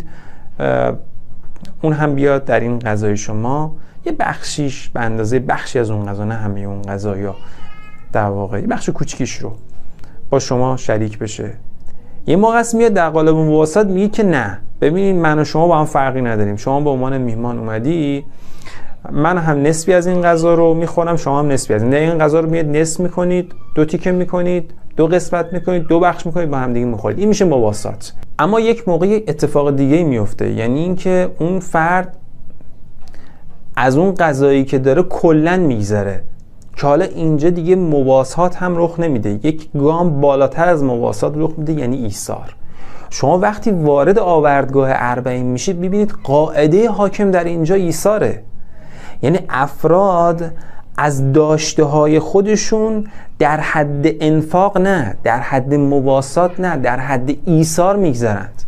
اون هم بیاد در این غذای شما، یه بخشیش به اندازه بخشی از اون غذا، نه همه اون غذا، یا در واقع یه بخش کوچیکیش رو با شما شریک بشه. یه موقع است میاد در قالب مواسات میگه که نه ببینید من و شما با هم فرقی نداریم، شما به عنوان میهمان اومدی، من هم نصفی از این غذا رو میخورم، شما هم نصفی از این. این غذا رو میاد نصف میکنید، دو تیکه میکنید، دو قسمت میکنید، دو بخش میکنید، با هم دیگه میخورید. این میشه مواسات. اما یک موقع اتفاق دیگه میفته، یعنی اینکه اون فرد از اون غذایی که داره کلا میگذره، که حالا اینجا دیگه مواسات هم رخ نمیده، یک گام بالاتر از مواسات رخ میده، یعنی ایثار. شما وقتی وارد آوردگاه اربعین میشید ببینید قاعده حاکم در اینجا ایثاره. یعنی افراد از داشته های خودشون در حد انفاق نه، در حد مواسات نه، در حد ایثار میگذرند.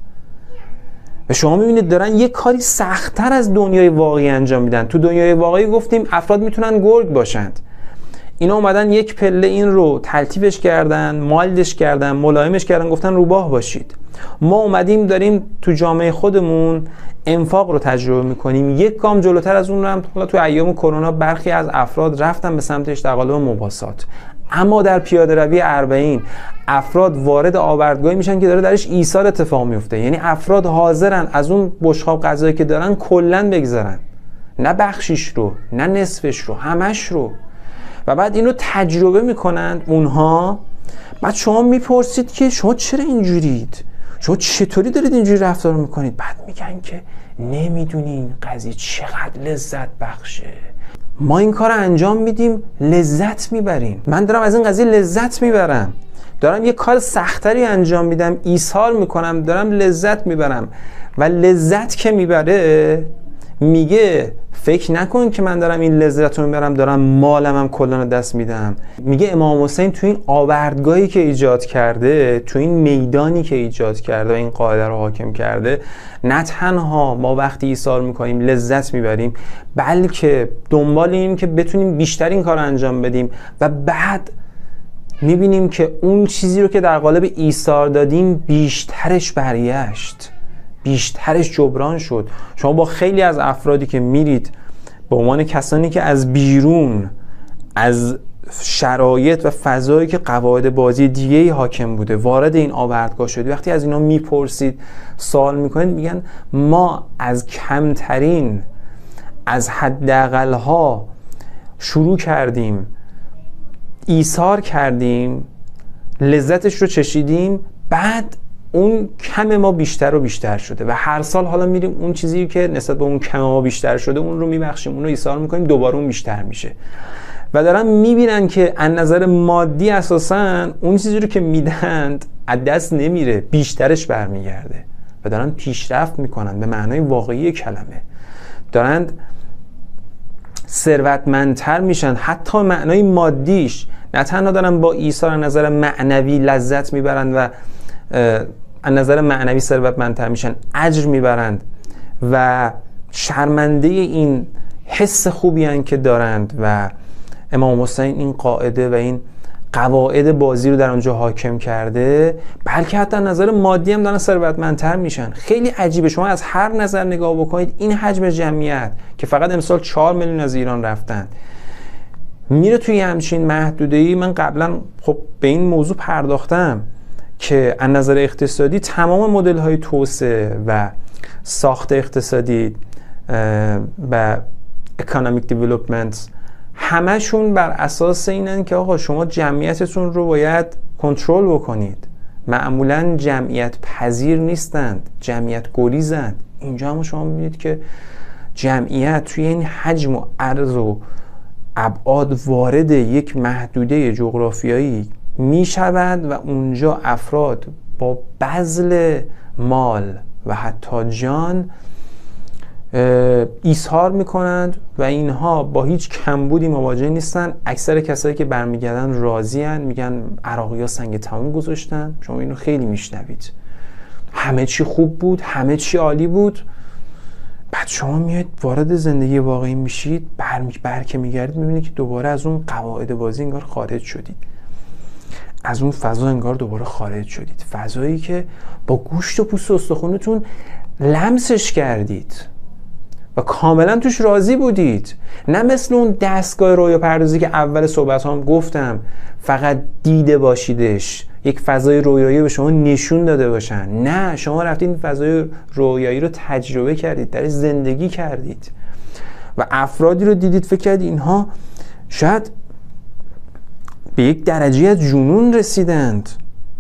و شما میبینید دارن یک کاری سخت‌تر از دنیای واقعی انجام میدن. تو دنیای واقعی گفتیم افراد میتونن گرگ باشند، اینا اومدن یک پله این رو تلطیفش کردن، مالدش کردن، ملایمش کردن، گفتن روباه باشید. ما اومدیم داریم تو جامعه خودمون انفاق رو تجربه میکنیم. یک گام جلوتر از اون رو هم حالا تو ایام کرونا برخی از افراد رفتن به سمتش در قالب مواسات. اما در پیاده روی اربعین افراد وارد آوردگاهی میشن که داره درش ایثار اتفاق میفته. یعنی افراد حاضرن از اون بشقاب غذایی که دارن کلا بگذرن، نه بخشیش رو، نه نصفش رو، همش رو. و بعد اینو تجربه میکنن اونها. بعد شما میپرسید که شما چرا اینجورید؟ شما چطوری دارید اینجوری رفتار میکنید؟ بعد میگن که نمیدونین قضیه چقدر لذت بخشه، ما این کار انجام میدیم لذت میبریم، من دارم از این قضیه لذت میبرم، دارم یه کار سختری انجام میدم، ایثار میکنم، دارم لذت میبرم. و لذت که میبره میگه فکر نکن که من دارم این لذت رو میبرم دارم مالم هم کلان دست میدم. میگه امام حسین تو این آوردگاهی که ایجاد کرده، تو این میدانی که ایجاد کرده و این قاعده رو حاکم کرده، نه تنها ما وقتی ایثار میکنیم لذت میبریم، بلکه دنبال اینیم که بتونیم بیشتر این کار رو انجام بدیم و بعد میبینیم که اون چیزی رو که در قالب ایثار دادیم بیشترش برگشت، بیشترش جبران شد. شما با خیلی از افرادی که میرید به عنوان کسانی که از بیرون از شرایط و فضایی که قواعد بازی دیگه‌ای حاکم بوده وارد این آوردگاه شدید، وقتی از اینا میپرسید، سوال میکنید، میگن ما از کمترین، از حداقل‌ها شروع کردیم، ایثار کردیم، لذتش رو چشیدیم، بعد اون کم ما بیشتر و بیشتر شده و هر سال حالا میریم اون چیزی که نسبت به اون کم ما بیشتر شده اون رو میبخشیم، اون رو ایثار میکنیم، دوباره اون بیشتر میشه. و دارن میبینن که از نظر مادی اساساً اون چیزی رو که میدند از دست نمیره، بیشترش برمیگرده و دارن پیشرفت میکنن به معنای واقعی کلمه، دارن ثروتمندتر میشن، حتی معنای مادیش نه تنها دارن با عیسی از نظر معنوی لذت میبرند و از نظر معنوی ثروتمندتر میشن، اجر میبرند و شرمنده این حس خوبی هن که دارند و امام حسین این قاعده و این قواعد بازی رو در اونجا حاکم کرده، بلکه حتی از نظر مادی هم دارن ثروتمندتر میشن. خیلی عجیبه، شما از هر نظر نگاه بکنید این حجم جمعیت که فقط امسال چهار میلیون از ایران رفتن میره توی همچین محدوده‌ای. من قبلا خب به این موضوع پرداختم که از نظر اقتصادی تمام مدل‌های توسعه و ساخت اقتصادی و economic development همشون بر اساس اینن که آقا شما جمعیتتون رو باید کنترل بکنید. معمولا جمعیت پذیر نیستند، جمعیت گریزند. اینجا هم شما می‌بینید که جمعیت توی این حجم و عرض و ابعاد وارد یک محدوده جغرافیایی می شود و اونجا افراد با بذل مال و حتی جان ایثار می کنند و اینها با هیچ کمبودی مواجه نیستن. اکثر کسایی که برمیگردن راضی هن، میگن عراقی ها سنگ تموم گذاشتن. شما اینو خیلی میشنوید، همه چی خوب بود، همه چی عالی بود. بعد شما میاد وارد زندگی واقعی میشید، بر برکه میگردید، میبینید که دوباره از اون قواعد بازی انگار خارج شدید، از اون فضا انگار دوباره خارج شدید، فضایی که با گوشت و پوست و استخونتون لمسش کردید و کاملا توش راضی بودید. نه مثل اون دستگاه رویا پردازی که اول صحبت هم گفتم فقط دیده باشیدش، یک فضای رویایی به شما نشون داده باشن. نه، شما رفتید این فضای رویایی رو تجربه کردید، درش زندگی کردید و افرادی رو دیدید فکر کردید اینها شاید به یک درجه از جنون رسیدند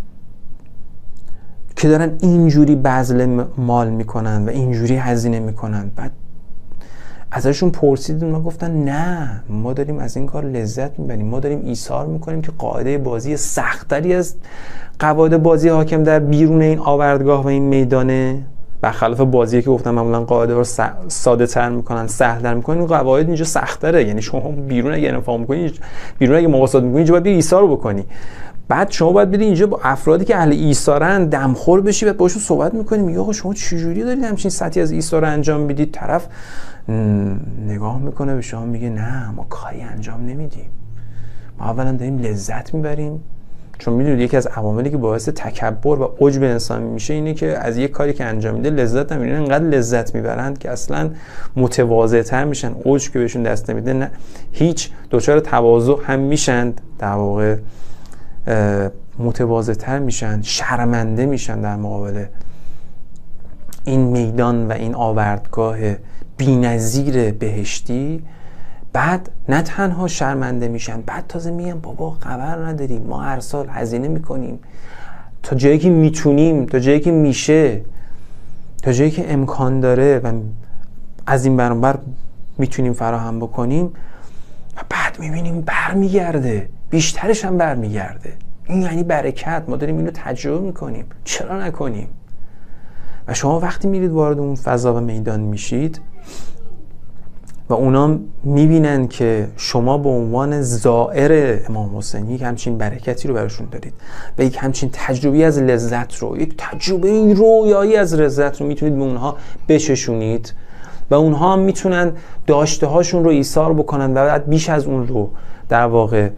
که دارن اینجوری بذل مال میکنن و اینجوری هزینه میکنن. بعد ازشون پرسیدیم، ما گفتن نه، ما داریم از این کار لذت میبریم، ما داریم ایثار میکنیم که قاعده بازی سختری از قواعد بازی حاکم در بیرون این آوردگاه و این میدانه، برخلاف بازی که گفتم معمولا قاعده رو ساده تر میکنن، سهل تر میکنن، این قواعد اینجا سخت‌تره. یعنی شما بیرون اگه انفاق میکنی، بیرون اگه مواسات میکنی، اینجا باید بری ایثار رو بکنی. بعد شما باید بری اینجا با افرادی که اهل ایثارن دمخور بشی و باشون صحبت میکنی، میگه آقا شما چجوری دارید همچین سطحی از ایثار انجام میدید؟ طرف نگاه میکنه به شما میگه نه، ما کاری انجام نمیدیم، ما اولا داریم لذت میبریم. چون میدونید یکی از عواملی که باعث تکبر و عجب انسان میشه اینه که از یک کاری که انجام میده لذت نمیبرن، انقدر لذت میبرند که اصلا متواضع‌تر میشن. عجب که بهشون دست نمیده، نه هیچ، دچار تواضع هم میشن، در واقع متواضع‌تر میشن، شرمنده میشن در مقابل این میدان و این آوردگاه بی‌نظیر بهشتی. بعد نه تنها شرمنده میشن، بعد تازه میگن بابا خبر نداریم، ما هر سال هزینه میکنیم تا جایی که میتونیم، تا جایی که میشه، تا جایی که امکان داره و از این برانبر میتونیم فراهم بکنیم. و بعد میبینیم برمیگرده، بیشترش هم برمیگرده. این یعنی برکت. ما داریم اینو تجربه میکنیم، چرا نکنیم؟ و شما وقتی میرید وارد اون فضا و میدان میشید و اونا میبینن که شما به عنوان زائر امام حسین یک همچین برکتی رو براشون دارید و یک همچین تجربی از لذت رو، یک تجربه رویایی از لذت رو میتونید به اونها بچشونید و اونها هم میتونن داشته هاشون رو ایثار بکنن و بعد بیش از اون رو در واقع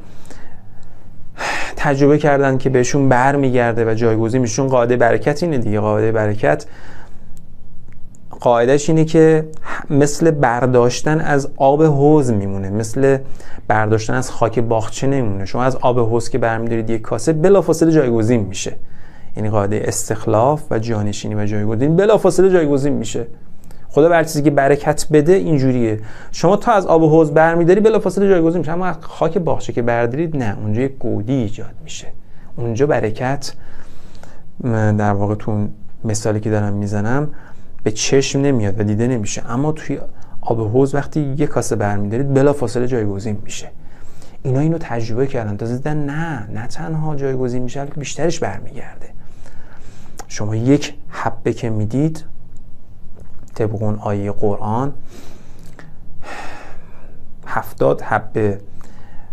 تجربه کردن که بهشون بر میگرده و جایگزین میشون. قاعده برکت اینه دیگه. قاعده برکت قاعدش اینه که مثل برداشتن از آب حوض میمونه، مثل برداشتن از خاک باغچه نمیمونه. شما از آب حوض که برمی‌دارید یک کاسه بلافاصله جایگزین میشه. یعنی قاعده استخلاف و جانشینی و جایگزین بلافاصله جایگزین میشه. خدا بر چیزی که برکت بده اینجوریه. شما تا از آب حوض برمی‌داری بلافاصله جایگزین میشه، اما از خاک باغچه که بردارید نه، اونجا یک گودی ایجاد میشه. اونجا برکت در واقع تو مثالی که دارم میزنم به چشم نمیاد و دیده نمیشه، اما توی آب حوض وقتی یک کاسه برمی‌دارید بلافاصله جایگزین میشه. اینا اینو تجربه کردن تا دیدن نه، نه تنها جایگزین میشه بلکه بیشترش برمیگرده. شما یک حبه که میدید طبق اون آیه قرآن هفتاد حبه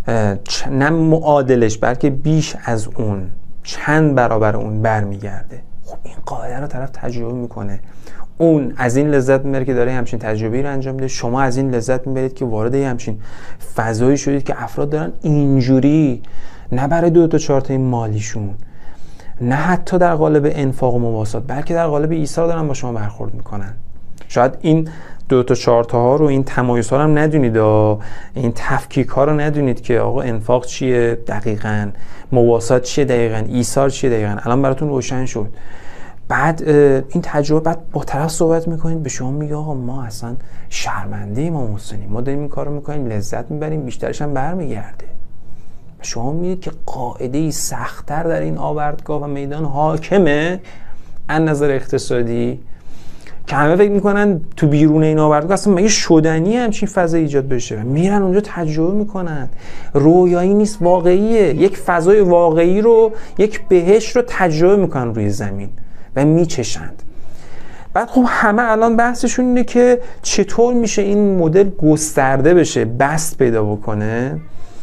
نه معادلش بلکه بیش از اون، چند برابر اون برمیگرده. خب این قاعده رو طرف تجربه میکنه، اون از این لذت میبره که داره همچین تجربه‌ای رو انجام میده، شما از این لذت میبرید که وارد همچین فضایی شدید که افراد دارن اینجوری، نه برای دو تا چهار تا مالیشون، نه حتی در قالب انفاق و مواسات، بلکه در قالب ایثار دارن با شما برخورد میکنن. شاید این دو تا چهار تا ها رو، این تمایز ها رو هم ندونید، این تفکیک ها رو ندونید که آقا انفاق چیه دقیقاً، مواسات چیه دقیقاً، ایثار چیه دقیقاً. الان براتون روشن شد. بعد این تجربه، بعد با طرف صحبت میکنید، به شما میگه آقا ما اصلا شرمنده ما محسنیم، ما داریم این کارو میکنیم، لذت میبریم، بیشترش هم برمیگرده. شما میگید که قاعده سخت‌تر در این آوردگاه و میدان حاکمه از نظر اقتصادی، که همه فکر میکنن تو بیرون این آوردگاه اصلا مگه شدنی همچین فضا ایجاد بشه، میرن اونجا تجربه میکنن. رویایی نیست، واقعیه. یک فضای واقعی رو، یک بهشت رو تجربه میکنن روی زمین و میچشند. بعد خب همه الان بحثشون اینه که چطور میشه این مدل گسترده بشه، بست پیدا بکنه.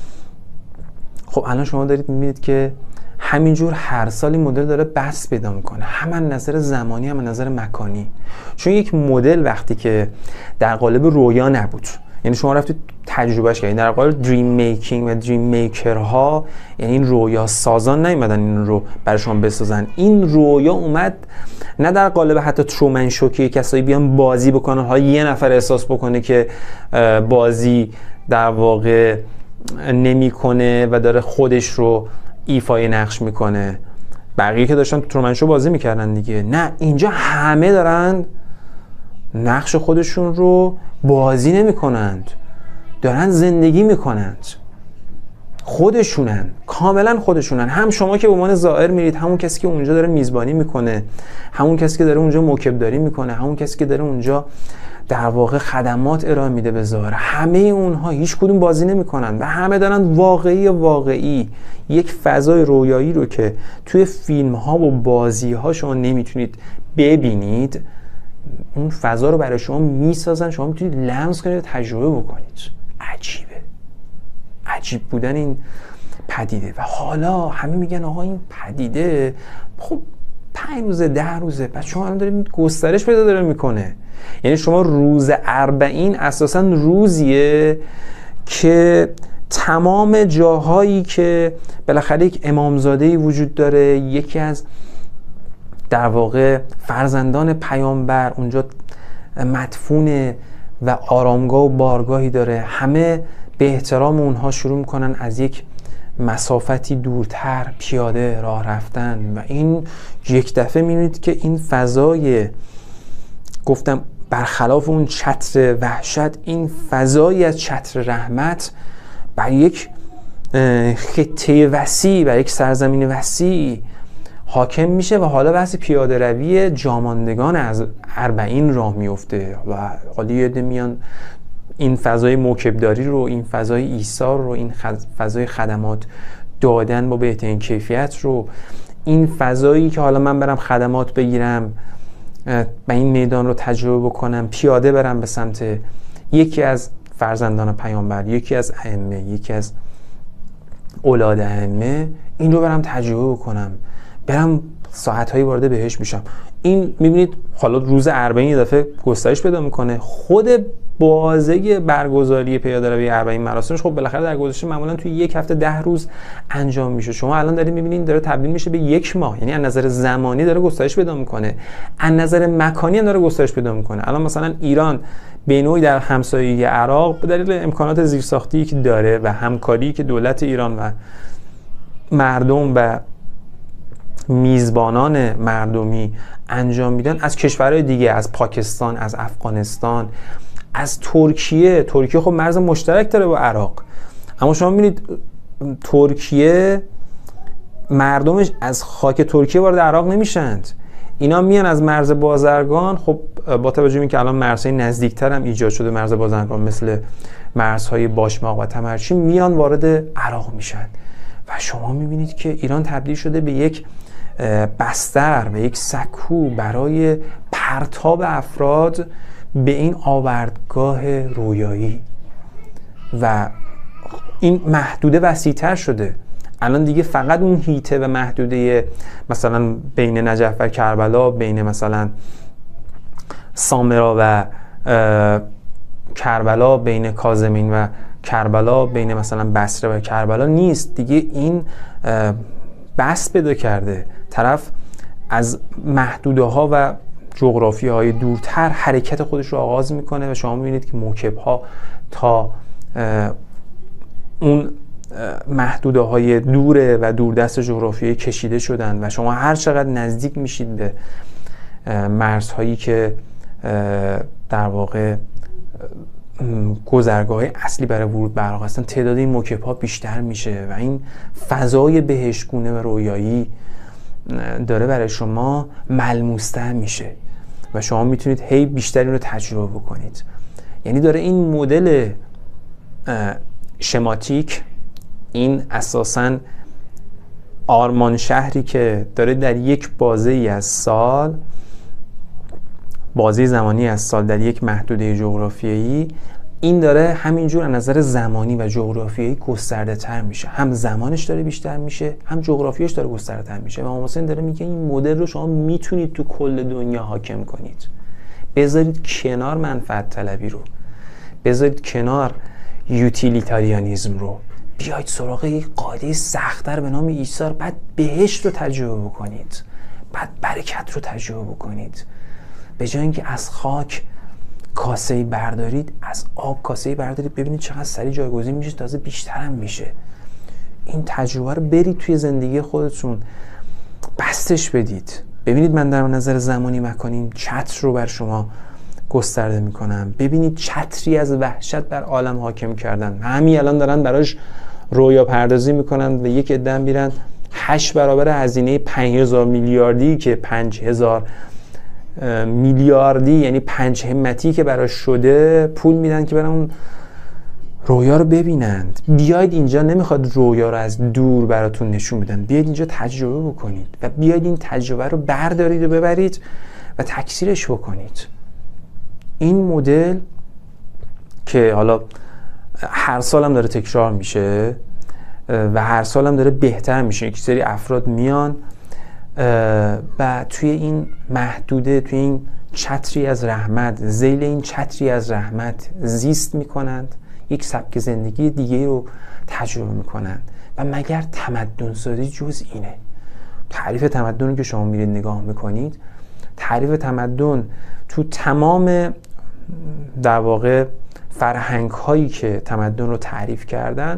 خب الان شما دارید میبینید که همینجور هر سال این مدل داره بست پیدا میکنه، هم از نظر زمانی هم از نظر مکانی. چون یک مدل وقتی که در قالب رویا نبود، یعنی شما رفتید تجربهش کردید، در قالب دریم میکینگ و دریم میکرها، یعنی این رویا سازان نیومدن این رو برای شما بسازن، این رویا اومد نه در قالب حتی ترومن شوکی، کسایی بیان بازی بکنن، حالا یه نفر احساس بکنه که بازی در واقع نمیکنه و داره خودش رو ایفای نقش میکنه، بقیه که داشتن تو ترومن شو بازی میکردن دیگه. نه، اینجا همه دارن نقش خودشون رو بازی نمیکنند، دارن زندگی میکنند، خودشونن، کاملا خودشونن. هم شما که به عنوان زائر میرید، همون کسی که اونجا داره میزبانی میکنه، همون کسی که داره اونجا موکبداری میکنه، همون کسی که داره اونجا در واقع خدمات ارائه میده به زائر، همه اونها هیچ کدوم بازی نمیکنن و همه دارن واقعی واقعی یک فضای رویایی رو که توی فیلم ها و بازی ها شما نمیتونید ببینید، اون فضا رو برای شما میسازن، شما میتونید لمس کنید و تجربه بکنید. عجیبه، عجیب بودن این پدیده. و حالا همه میگن آقا این پدیده خب پنج روزه، ده روزه، بعد شما الان دارید گسترش پیدا داره میکنه. یعنی شما روز اربعین اساساً روزیه که تمام جاهایی که بالاخره یک امامزاده‌ای وجود داره، یکی از در واقع فرزندان پیامبر اونجا مدفونه و آرامگاه و بارگاهی داره، همه به احترام اونها شروع میکنن از یک مسافتی دورتر پیاده راه رفتن و این یک دفعه میبینید که این فضای، گفتم برخلاف اون چتر وحشت، این فضایی از چتر رحمت بر یک خطه وسیع، بر یک سرزمین وسیع حاکم میشه و حالا بحث پیاده روی جاماندگان از اربعین راه میفته و حالا یه عده میان این فضای موکبداری رو، این فضای ایثار رو، این فضای خدمات دادن با بهترین کیفیت رو، این فضایی که حالا من برم خدمات بگیرم و این میدان رو تجربه بکنم، پیاده برم به سمت یکی از فرزندان پیامبر، یکی از ائمه، یکی از اولاد ائمه، این رو برم تجربه بکنم، برم ساعت‌هایی وارد بهش میشم. این میبینید حالا روز اربعین یه دفعه گسترش پیدا میکنه. خود بازه برگزاری پیاده روی اربعین مراسمش خب بالاخره در گذشته معمولا توی یک هفته ده روز انجام میشه. شما الان دارید میبینید داره تبدیل میشه به یک ماه، یعنی از نظر زمانی داره گسترش پیدا میکنه، از نظر مکانی هم داره گسترش پیدا میکنه. الان مثلا ایران به نوعی در همسایگی عراق به دلیل امکانات زیرساختی که داره و همکاری که دولت ایران و مردم و میزبانان مردمی انجام میدن، از کشورهای دیگه، از پاکستان، از افغانستان، از ترکیه. ترکیه خب مرز مشترک داره با عراق، اما شما میبینید ترکیه مردمش از خاک ترکیه وارد عراق نمیشند، اینا میان از مرز بازرگان. خب با توجه به اینکه الان مرزهای نزدیکتر هم ایجاد شده، مرز بازرگان مثل مرزهای باشماق و تمرچین، میان وارد عراق میشن و شما میبینید که ایران تبدیل شده به یک بستر و یک سکو برای پرتاب افراد به این آوردگاه رویایی. و این محدوده وسیع‌تر شده. الان دیگه فقط اون هیته و محدوده مثلا بین نجف و کربلا، بین مثلا سامرا و کربلا، بین کاظمین و کربلا، بین مثلا بصره و کربلا نیست دیگه. این بس پیدا کرده، طرف از محدوده ها و جغرافی های دورتر حرکت خودش رو آغاز میکنه و شما میبینید که موکب ها تا اون محدوده های دوره و دوردست جغرافیایی کشیده شدن و شما هر چقدر نزدیک میشید به مرزهایی که در واقع گذرگاه اصلی برای ورود به عراق هستن، تعداد این موکب ها بیشتر میشه و این فضای بهشتگونه و رویایی داره برای شما ملموس‌تر میشه و شما میتونید هی بیشتر این رو تجربه بکنید. یعنی داره این مدل شماتیک، این اساساً آرمان شهری که داره در یک بازه ای از سال، بازه زمانی از سال در یک محدوده جغرافیایی، این داره همینجور از نظر زمانی و جغرافیایی گسترده تر میشه. هم زمانش داره بیشتر میشه، هم جغرافیاش داره گسترده تر میشه. و امام حسین داره میگه این مدل رو شما میتونید تو کل دنیا حاکم کنید. بذارید کنار منفعت طلبی رو، بذارید کنار یوتیلیتاریانیسم رو، بیاید سراغ یک قاعده سخت‌تر به نام ایثار. بعد بهشت رو تجربه بکنید، بعد برکت رو تجربه بکنید. به جای اینکه از خاک کاسه‌ای بردارید، از آب کاسه‌ای بردارید، ببینید چقدر سریع جایگزین میشه، تازه بیشتر هم میشه. این تجربه رو برید توی زندگی خودتون بستش بدید. ببینید من در نظر زمانی مکانی چتر رو بر شما گسترده میکنم. ببینید چتری از وحشت بر عالم حاکم کردن. همین الان دارن براش رویا پردازی میکنن و یک عده میرن هشت برابر هزینه پنج هزار میلیاردی که پنج هزار میلیاردی یعنی پنج همتی که براش شده پول میدن که برن اون رویا رو ببینند. بیاید اینجا، نمیخواد رویا رو از دور براتون نشون بدن، بیاید اینجا تجربه بکنید و بیاید این تجربه رو بردارید و ببرید و تکثیرش بکنید. این مدل که حالا هر سال هم داره تکرار میشه و هر سال هم داره بهتر میشه. یک سری افراد میان و توی این محدوده، توی این چتری از رحمت، ذیل این چتری از رحمت زیست میکنند، یک سبک زندگی دیگه رو تجربه میکنند. و مگر تمدن سازی جز اینه؟ تعریف تمدن رو که شما میرید نگاه میکنید، تعریف تمدن تو تمام در واقع فرهنگ هایی که تمدن رو تعریف کردن،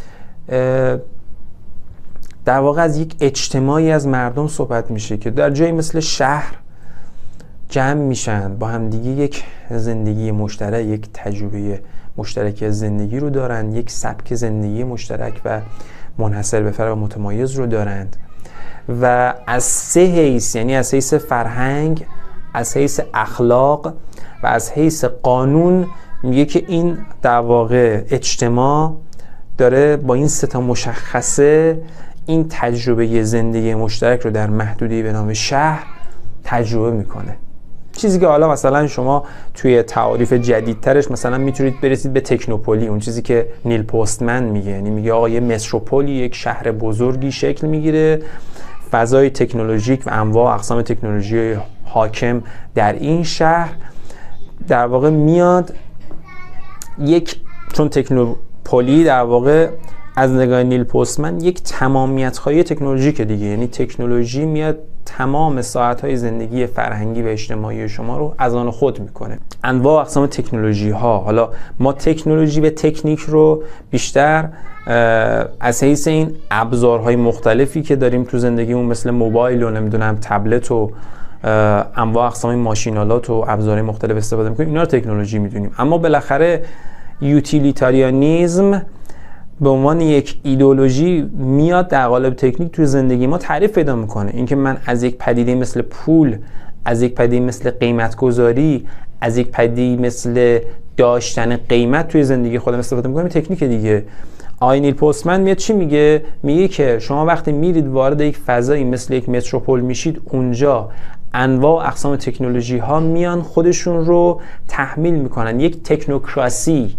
در واقع از یک اجتماعی از مردم صحبت میشه که در جایی مثل شهر جمع میشن، با هم دیگه یک زندگی مشترک، یک تجربه مشترک از زندگی رو دارن، یک سبک زندگی مشترک و منحصر به فرد و متمایز رو دارند و از سه حیث، یعنی از حیث فرهنگ، از حیث اخلاق و از حیث قانون، میگه که این در واقع اجتماع داره با این سه تا مشخصه این تجربه زندگی مشترک رو در محدوده به نام شهر تجربه میکنه. چیزی که حالا مثلا شما توی تعاریف جدیدترش مثلا میتونید برسید به تکنوپولی، اون چیزی که نیل پستمن میگه، یعنی میگه آقا یه متروپولی، یک شهر بزرگی شکل میگیره، فضای تکنولوژیک و انواع اقسام تکنولوژی حاکم در این شهر در واقع میاد یک، چون تکنوپولی در واقع از نگاه نیل پستمن یک تمامیت‌های تکنولوژیک دیگه، یعنی تکنولوژی میاد تمام ساعت‌های زندگی فرهنگی و اجتماعی شما رو از آن خود میکنه. انواع اقسام تکنولوژی ها، حالا ما تکنولوژی و تکنیک رو بیشتر از حیث این ابزارهای مختلفی که داریم تو زندگیمون مثل موبایل و نمیدونم تبلت و انواع اقسام ماشینالات و ابزارهای مختلف استفاده میکنیم، اینا رو تکنولوژی میدونیم. اما بالاخره یوتیلیتاریانیسم به عنوان یک ایدئولوژی میاد در قالب تکنیک توی زندگی ما تعریف پیدا میکنه. اینکه من از یک پدیده مثل پول، از یک پدیده مثل قیمت گذاری، از یک پدیده مثل داشتن قیمت توی زندگی خودم استفاده میکنم، تکنیک دیگه. آقای نیل پستمن میاد چی میگه؟ میگه که شما وقتی میرید وارد یک فضایی مثل یک متروپول میشید، اونجا انواع اقسام تکنولوژی ها میان خودشون رو تحمیل میکنن، یک تکنوکراسی،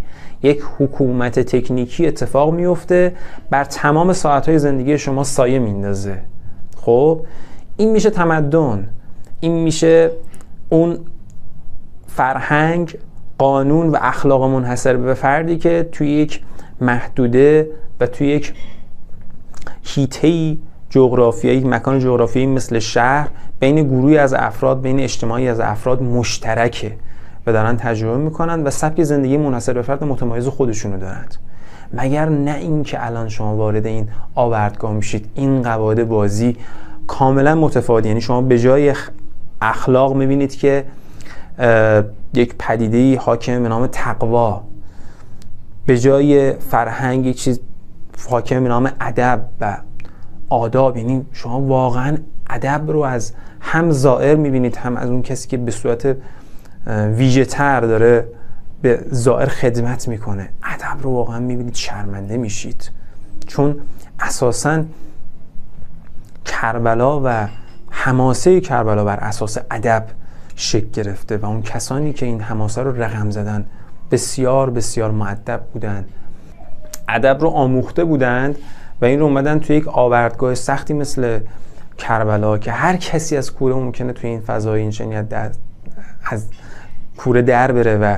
یک حکومت تکنیکی اتفاق میفته، بر تمام ساعتهای زندگی شما سایه میندازه. خب این میشه تمدن، این میشه اون فرهنگ، قانون و اخلاق منحصر به فردی که توی یک محدوده و توی یک حیطه‌ای جغرافیایی، مکان جغرافیایی مثل شهر، بین گروهی از افراد، بین اجتماعی از افراد مشترکه و دارن تجربه میکنن و سبک زندگی منحصر به فرد متمایز خودشونو دارند. مگر نه این که الان شما وارد این آوردگاه میشید، این قواعد بازی کاملا متفاوت، یعنی شما به جای اخلاق میبینید که یک پدیده‌ای حاکم به نام تقوا، به جای فرهنگ یک چیز حاکم به نام ادب و آداب. یعنی شما واقعا ادب رو از هم زائر میبینید، هم از اون کسی که به صورت ویژه تر داره به زائر خدمت میکنه. ادب رو واقعا میبینید شرمنده میشید، چون اساساً کربلا و حماسه کربلا بر اساس ادب شکل گرفته و اون کسانی که این حماسه رو رقم زدن بسیار بسیار مؤدب بودند، ادب رو آموخته بودند و این رو اومدن توی یک آوردگاه سختی مثل کربلا که هر کسی از کوره ممکنه توی این فضای این شنیت از کوره در بره و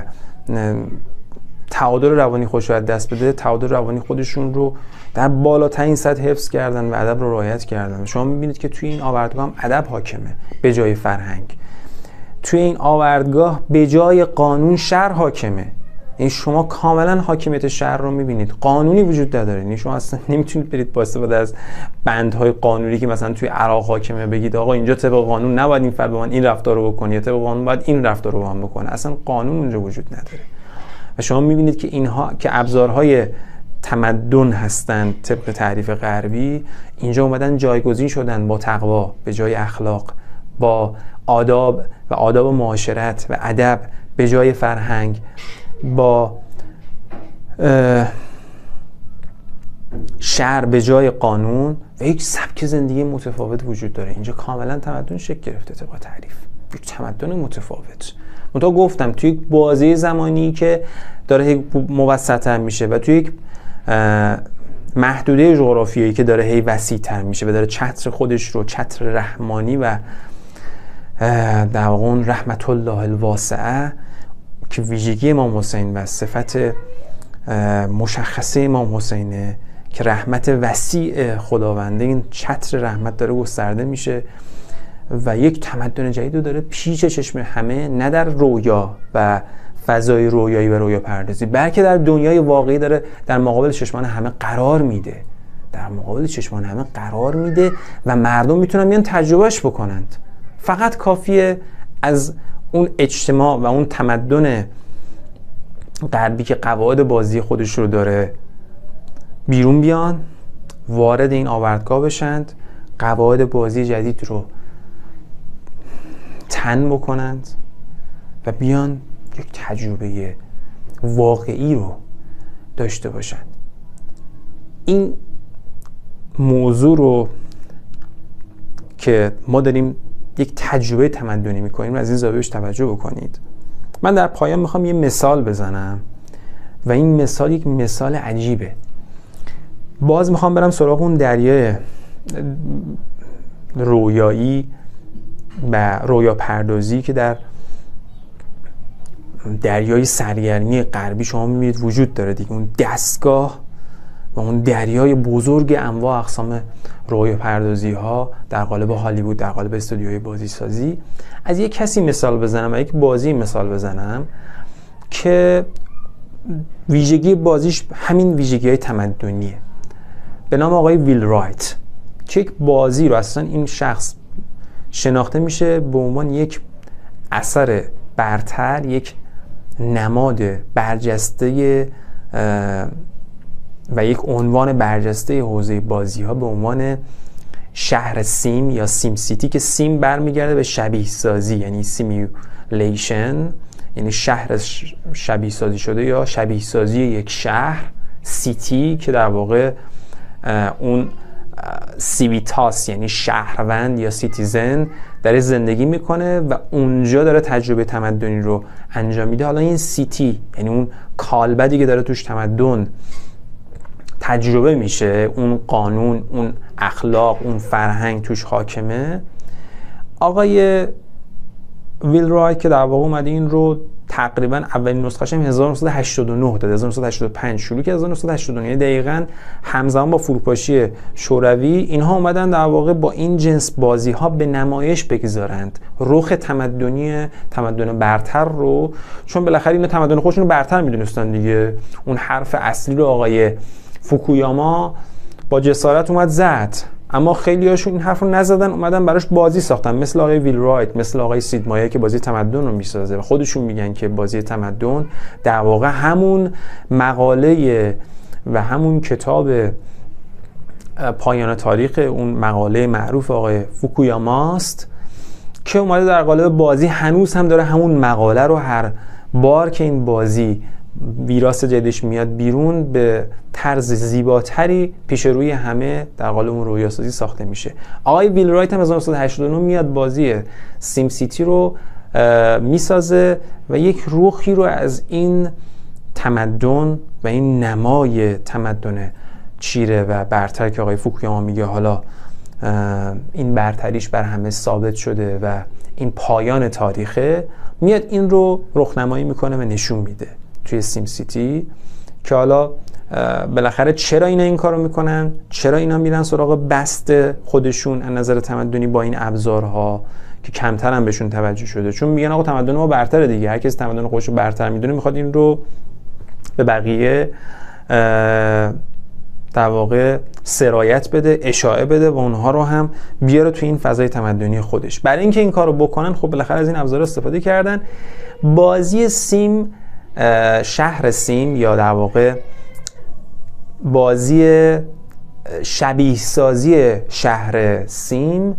تعادل روانی خودش رو دست بده، تعادل روانی خودشون رو در بالاترین سطح حفظ کردن و ادب رو رعایت کردن. شما میبینید که توی این آوردگاه هم ادب حاکمه به جای فرهنگ. توی این آوردگاه به جای قانون شرع حاکمه. یعنی شما کاملا حاکمیت شرع رو میبینید، قانونی وجود نداره. یعنی شما اصلا نمیتونید برید با استفاده از بندهای قانونی که مثلا توی عراق حاکمه بگید آقا اینجا طبق قانون نباید این فرد با من این رفتار رو بکنه یا طبق قانون باید این رفتار رو با من بکنه. اصلا قانون اونجا وجود نداره. و شما میبینید که اینها که ابزارهای تمدن هستند طبق تعریف غربی، اینجا اومدن جایگزین شدن با تقوا به جای اخلاق، با آداب و آداب معاشرت و ادب به جای فرهنگ، با شرع به جای قانون و یک سبک زندگی متفاوت وجود داره. اینجا کاملا تمدن شکل گرفته طبق تعریف، یک تمدن متفاوت. منتها گفتم توی یک بازه زمانی که داره موسط‌تر میشه و توی یک محدوده جغرافیایی که داره هی وسیع‌تر میشه و داره چتر خودش رو، چتر رحمانی و در واقع اون رحمت الله الواسعه که ویژگی امام حسین و صفت مشخصه امام حسینه که رحمت وسیع خداونده، این چتر رحمت داره گسترده میشه و یک تمدن جدید رو داره پیش چشم همه، نه در رویا و فضای رویایی و رویا پردازی، بلکه در دنیای واقعی داره در مقابل چشمان همه قرار میده، در مقابل چشمان همه قرار میده و مردم میتونن بیان تجربهش بکنند. فقط کافیه از اون اجتماع و اون تمدن غربی که قواعد بازی خودش رو داره بیرون بیان، وارد این آوردگاه بشند، قواعد بازی جدید رو تن بکنند و بیان یک تجربه واقعی رو داشته باشند. این موضوع رو که ما داریم یک تجربه تمدنی میکنیم از این زاویهش توجه بکنید. من در پایان میخوام یه مثال بزنم و این مثال یک مثال عجیبه. باز میخوام برم سراغ اون دریای رویایی و رویا پردازی که در دریای سرگرمی غربی شما میبینید وجود داره دیگه. اون دستگاه و اون دریای بزرگ انواع اقسام رویا پردازی ها در قالب هالیوود، در قالب استودیوهای بازی سازی. از یک کسی مثال بزنم و یک بازی مثال بزنم که ویژگی بازیش همین ویژگی های تمدنیه، به نام آقای ویل رایت، که یک بازی رو اصلا این شخص شناخته میشه به عنوان یک اثر برتر، یک نماد برجسته و یک عنوان برجسته حوزه بازی ها به عنوان شهر سیم یا سیم سیتی، که سیم برمیگرده به شبیه سازی، یعنی سیمیولیشن، یعنی شهر شبیه سازی شده یا شبیه سازی یک شهر. سیتی که در واقع اون سیویتاس یعنی شهروند یا سیتیزن داره زندگی میکنه و اونجا داره تجربه تمدنی رو انجام میده. حالا این سیتی یعنی اون کالبدی که داره توش تمدن تجربه میشه، اون قانون، اون اخلاق، اون فرهنگ توش حاکمه. آقای ویل رایت که در واقع اومده این رو تقریبا اولین نسخه‌اش هم هزار و نهصد و هشتاد و نه تا هزار و نهصد و هشتاد و پنج شروع که هزار و نهصد و هشتاد و نه، یعنی دقیقاً همزمان با فروپاشی شوروی اینها اومدن در واقع با این جنس بازی‌ها به نمایش بگذارند رخ تمدنی تمدن برتر رو، چون بالاخره اینا تمدن خودشون رو برتر می‌دونستان دیگه. اون حرف اصلی رو آقای فوکویاما با جسارت اومد زد، اما خیلی هاشون این حرف رو نزدن، اومدن براش بازی ساختن، مثل آقای ویل رایت، مثل آقای سید مایه که بازی تمدن رو میسازه و خودشون میگن که بازی تمدن در واقع همون مقاله و همون کتاب پایان تاریخ، اون مقاله معروف آقای فوکویاماست که اومده در قالب بازی هنوز هم داره همون مقاله رو هر بار که این بازی ویراس جدیدش میاد بیرون به طرز زیباتری پیش روی همه در قالب اون رویاسازی ساخته میشه. آقای ویل رایت هم هزار و نهصد و هشتاد و نه میاد بازی سیم سیتی رو میسازه و یک روحی رو از این تمدن و این نمای تمدن چیره و برتر که آقای فوکویاما میگه حالا این برتریش بر همه ثابت شده و این پایان تاریخه، میاد این رو رخنمایی میکنه و نشون میده توی سیم سیتی که حالا بالاخره چرا اینا این کارو میکنن، چرا اینا میرن سراغ بست خودشون از نظر تمدنی با این ابزارها که کمتر هم بهشون توجه شده، چون میگن آقا تمدن ما برتره دیگه، هر کسی تمدن خودش رو برتر میدونه میخواد این رو به بقیه در واقع سرایت بده، اشاعه بده و اونها رو هم بیاره توی این فضای تمدنی خودش. برای اینکه این کارو بکنن خب بالاخره از این ابزار استفاده کردن. بازی سیم، شهر سیم یا در واقع بازی شبیه سازی شهر سیم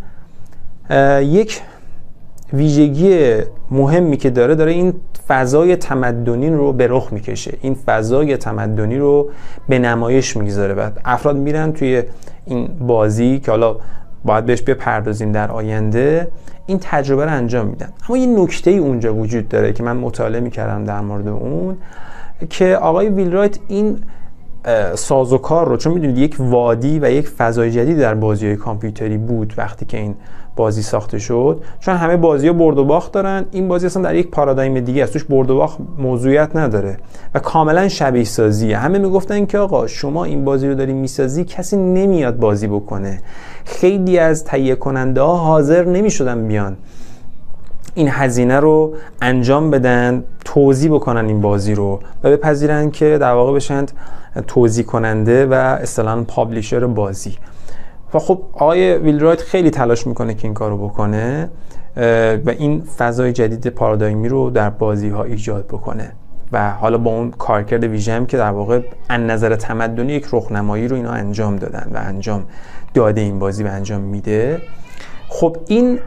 یک ویژگی مهمی که داره داره این فضای تمدنی رو به رخ میکشه، این فضای تمدنی رو به نمایش میگذاره و افراد میرن توی این بازی که حالا باید بهش بپردازیم در آینده این تجربه رو انجام میدن. اما یه نکته ای اونجا وجود داره که من مطالعه میکردم در مورد اون، که آقای ویل رایت این سازوکار رو، چون میدونید یک وادی و یک فضای جدید در بازی‌های کامپیوتری بود وقتی که این بازی ساخته شد، چون همه بازی‌ها برد و باخت دارن، این بازی اصلا در یک پارادایم دیگه است، توش برد و باخت موضوعیت نداره و کاملا شبیه سازیه. همه میگفتن که آقا شما این بازی رو داری میسازی، کسی نمیاد بازی بکنه، خیلی از تهیه کننده ها حاضر نمیشدن بیان این هزینه رو انجام بدن، توزیع بکنن این بازی رو و بپذیرن که در واقع بشن توزیع کننده و اصطلاحاً پابلیشر بازی. و خب آقای ویل رایت خیلی تلاش میکنه که این کارو بکنه و این فضای جدید پارادایمی رو در بازی ها ایجاد بکنه و حالا با اون کارکرد ویژه‌ام که در واقع از نظر تمدنی یک رخنمایی رو اینا انجام دادن و انجام داده این بازی و انجام میده. خب این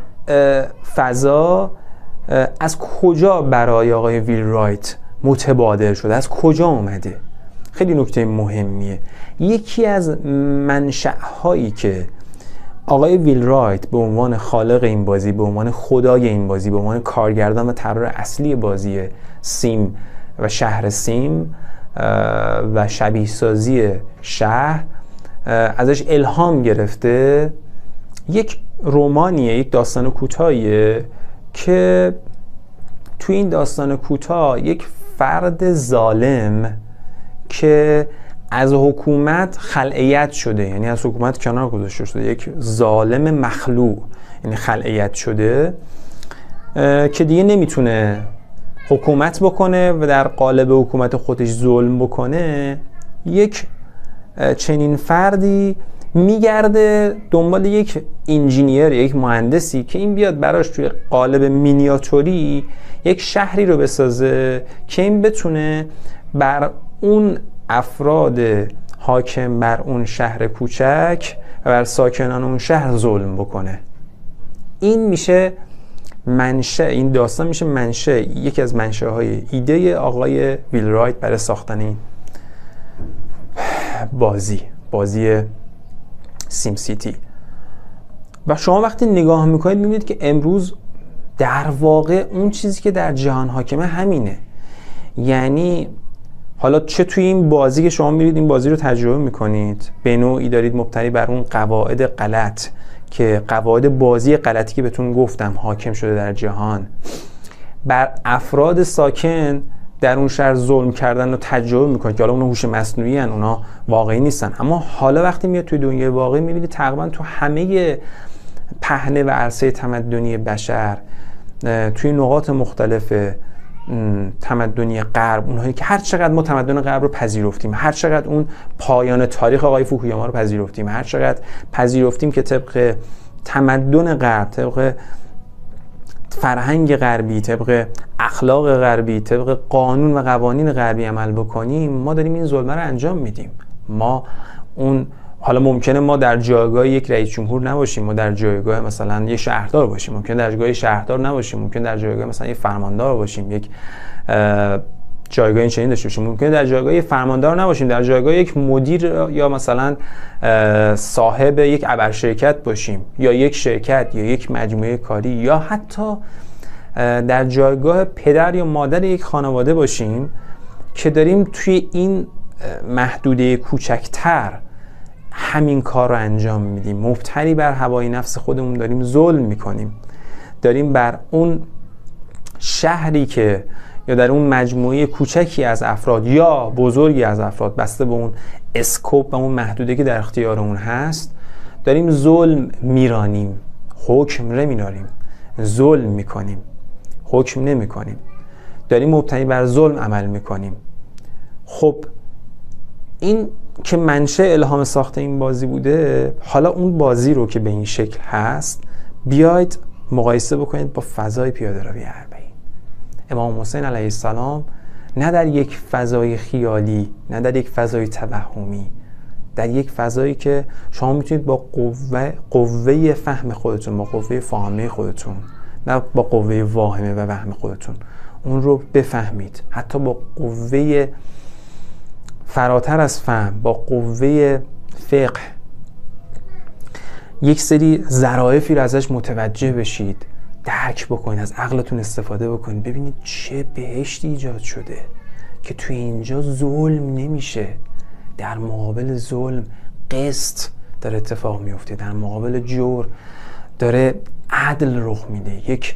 فضا از کجا برای آقای ویل رایت متبادر شده، از کجا اومده؟ خیلی نکته مهمیه. یکی از منشأ‌هایی که آقای ویل رایت به عنوان خالق این بازی، به عنوان خدای این بازی، به عنوان کارگردان و طراح اصلی بازی سیم و شهر سیم و شبیه سازی شهر ازش الهام گرفته، یک رمانیه، یک داستان کوتاهیه که توی این داستان کوتاه یک فرد ظالم که از حکومت خلعیت شده، یعنی از حکومت کنار گذاشته شده، یک ظالم مخلوع یعنی خلعیت شده که دیگه نمیتونه حکومت بکنه و در قالب حکومت خودش ظلم بکنه، یک چنین فردی میگرده دنبال یک انجینیر، یک مهندسی که این بیاد براش توی قالب مینیاتوری یک شهری رو بسازه که این بتونه بر اون افراد حاکم بر اون شهر کوچک و بر ساکنان اون شهر ظلم بکنه. این میشه منشأ این داستان، میشه منشأ یکی از منشأهای ایده آقای ویل رایت برای ساختن این بازی بازی سیم سیتی. و شما وقتی نگاه میکنید میبینید که امروز در واقع اون چیزی که در جهان حاکمه همینه. یعنی حالا چه توی این بازی که شما میرید این بازی رو تجربه میکنید، به نوعی دارید مبتنی بر اون قواعد غلط که قواعد بازی غلطی که بهتون گفتم حاکم شده در جهان، بر افراد ساکن در اون شهر ظلم کردن رو تجربه میکنید که حالا اون هوش مصنوعی ان، اونا واقعی نیستن. اما حالا وقتی میاد توی دنیای واقعی میبینید تقریبا تو همه پهنه و عرصه تمدنی بشر، توی نقاط مختلف تمدنی غرب، اونهایی که هر چقدر ما تمدن غرب رو پذیرفتیم، هر چقدر اون پایان تاریخ آقای فوکویاما رو پذیرفتیم، هر چقدر پذیرفتیم که طبق تمدن غرب، طبق فرهنگ غربی، طبق اخلاق غربی، طبق قانون و قوانین غربی عمل بکنیم، ما داریم این ظلم رو انجام میدیم. ما اون حالا ممکنه ما در جایگاه یک رئیس جمهور نباشیم، ما در جایگاه مثلا یک شهردار باشیم، ممکنه در جایگاه شهردار نباشیم، ممکنه در جایگاه مثلا یک فرماندار باشیم، یک جایگاه این چنین داشته باشیم، ممکنه در جایگاه فرماندار نباشیم، در جایگاه یک مدیر یا مثلا صاحب یک ابرشرکت باشیم، یا یک شرکت یا یک مجموعه کاری، یا حتی در جایگاه پدر یا مادر یک خانواده باشیم که داریم توی این محدوده کوچکتر همین کار رو انجام میدیم. مبتنی بر هوای نفس خودمون داریم ظلم میکنیم، داریم بر اون شهری که یا در اون مجموعه کوچکی از افراد یا بزرگی از افراد، بسته به اون اسکوپ و اون محدوده که در اختیارمون هست، داریم ظلم میرانیم، حکم نمیرانیم، ظلم میکنیم، حکم نمیکنیم، داریم مبتنی بر ظلم عمل میکنیم. خب این که منشأ الهام ساخت این بازی بوده، حالا اون بازی رو که به این شکل هست بیاید مقایسه بکنید با فضای پیاده روی اربعین. امام حسین علیه السلام نه در یک فضای خیالی، نه در یک فضای توهمی، در یک فضایی که شما میتونید با قوه قوه فهم خودتون، با قوه فاهمه خودتون، نه با قوه واهمه و وهم خودتون، اون رو بفهمید، حتی با قوه فراتر از فهم، با قوه فقه، یک سری ظرافی رو ازش متوجه بشید، درک بکنید، از عقلتون استفاده بکنید، ببینید چه بهشتی ایجاد شده که توی اینجا ظلم نمیشه، در مقابل ظلم قسط داره اتفاق میفته، در مقابل جور داره عدل رخ میده. یک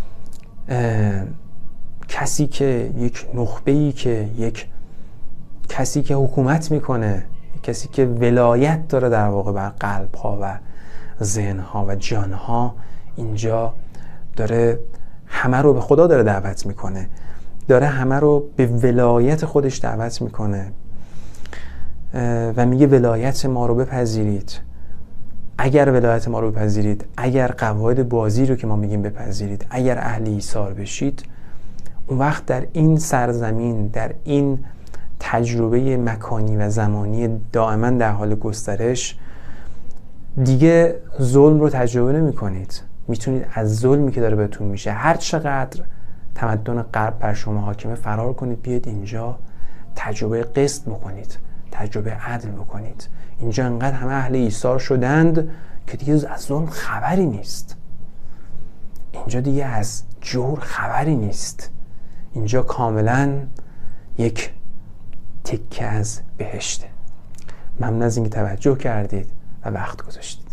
کسی که یک نخبه‌ای که یک کسی که حکومت میکنه، کسی که ولایت داره در واقع بر قلب‌ها و ذهن‌ها و جان‌ها، اینجا داره همه رو به خدا داره دعوت میکنه، داره همه رو به ولایت خودش دعوت میکنه و میگه ولایت ما رو بپذیرید. اگر ولایت ما رو بپذیرید، اگر قواعد بازی رو که ما میگیم بپذیرید، اگر اهل ایثار بشید، اون وقت در این سرزمین، در این تجربه مکانی و زمانی دائما در حال گسترش، دیگه ظلم رو تجربه نمی کنید. میتونید از ظلمی که داره بهتون میشه، هر چقدر تمدن غرب بر شما حاکمه، فرار کنید، بیاید اینجا تجربه قسط بکنید، تجربه عدل بکنید. اینجا انقدر همه اهل ایثار شدند که دیگه از ظلم خبری نیست، اینجا دیگه از جور خبری نیست، اینجا کاملا یک تکه از بهشته. ممنون از اینکه توجه کردید و وقت گذاشتید.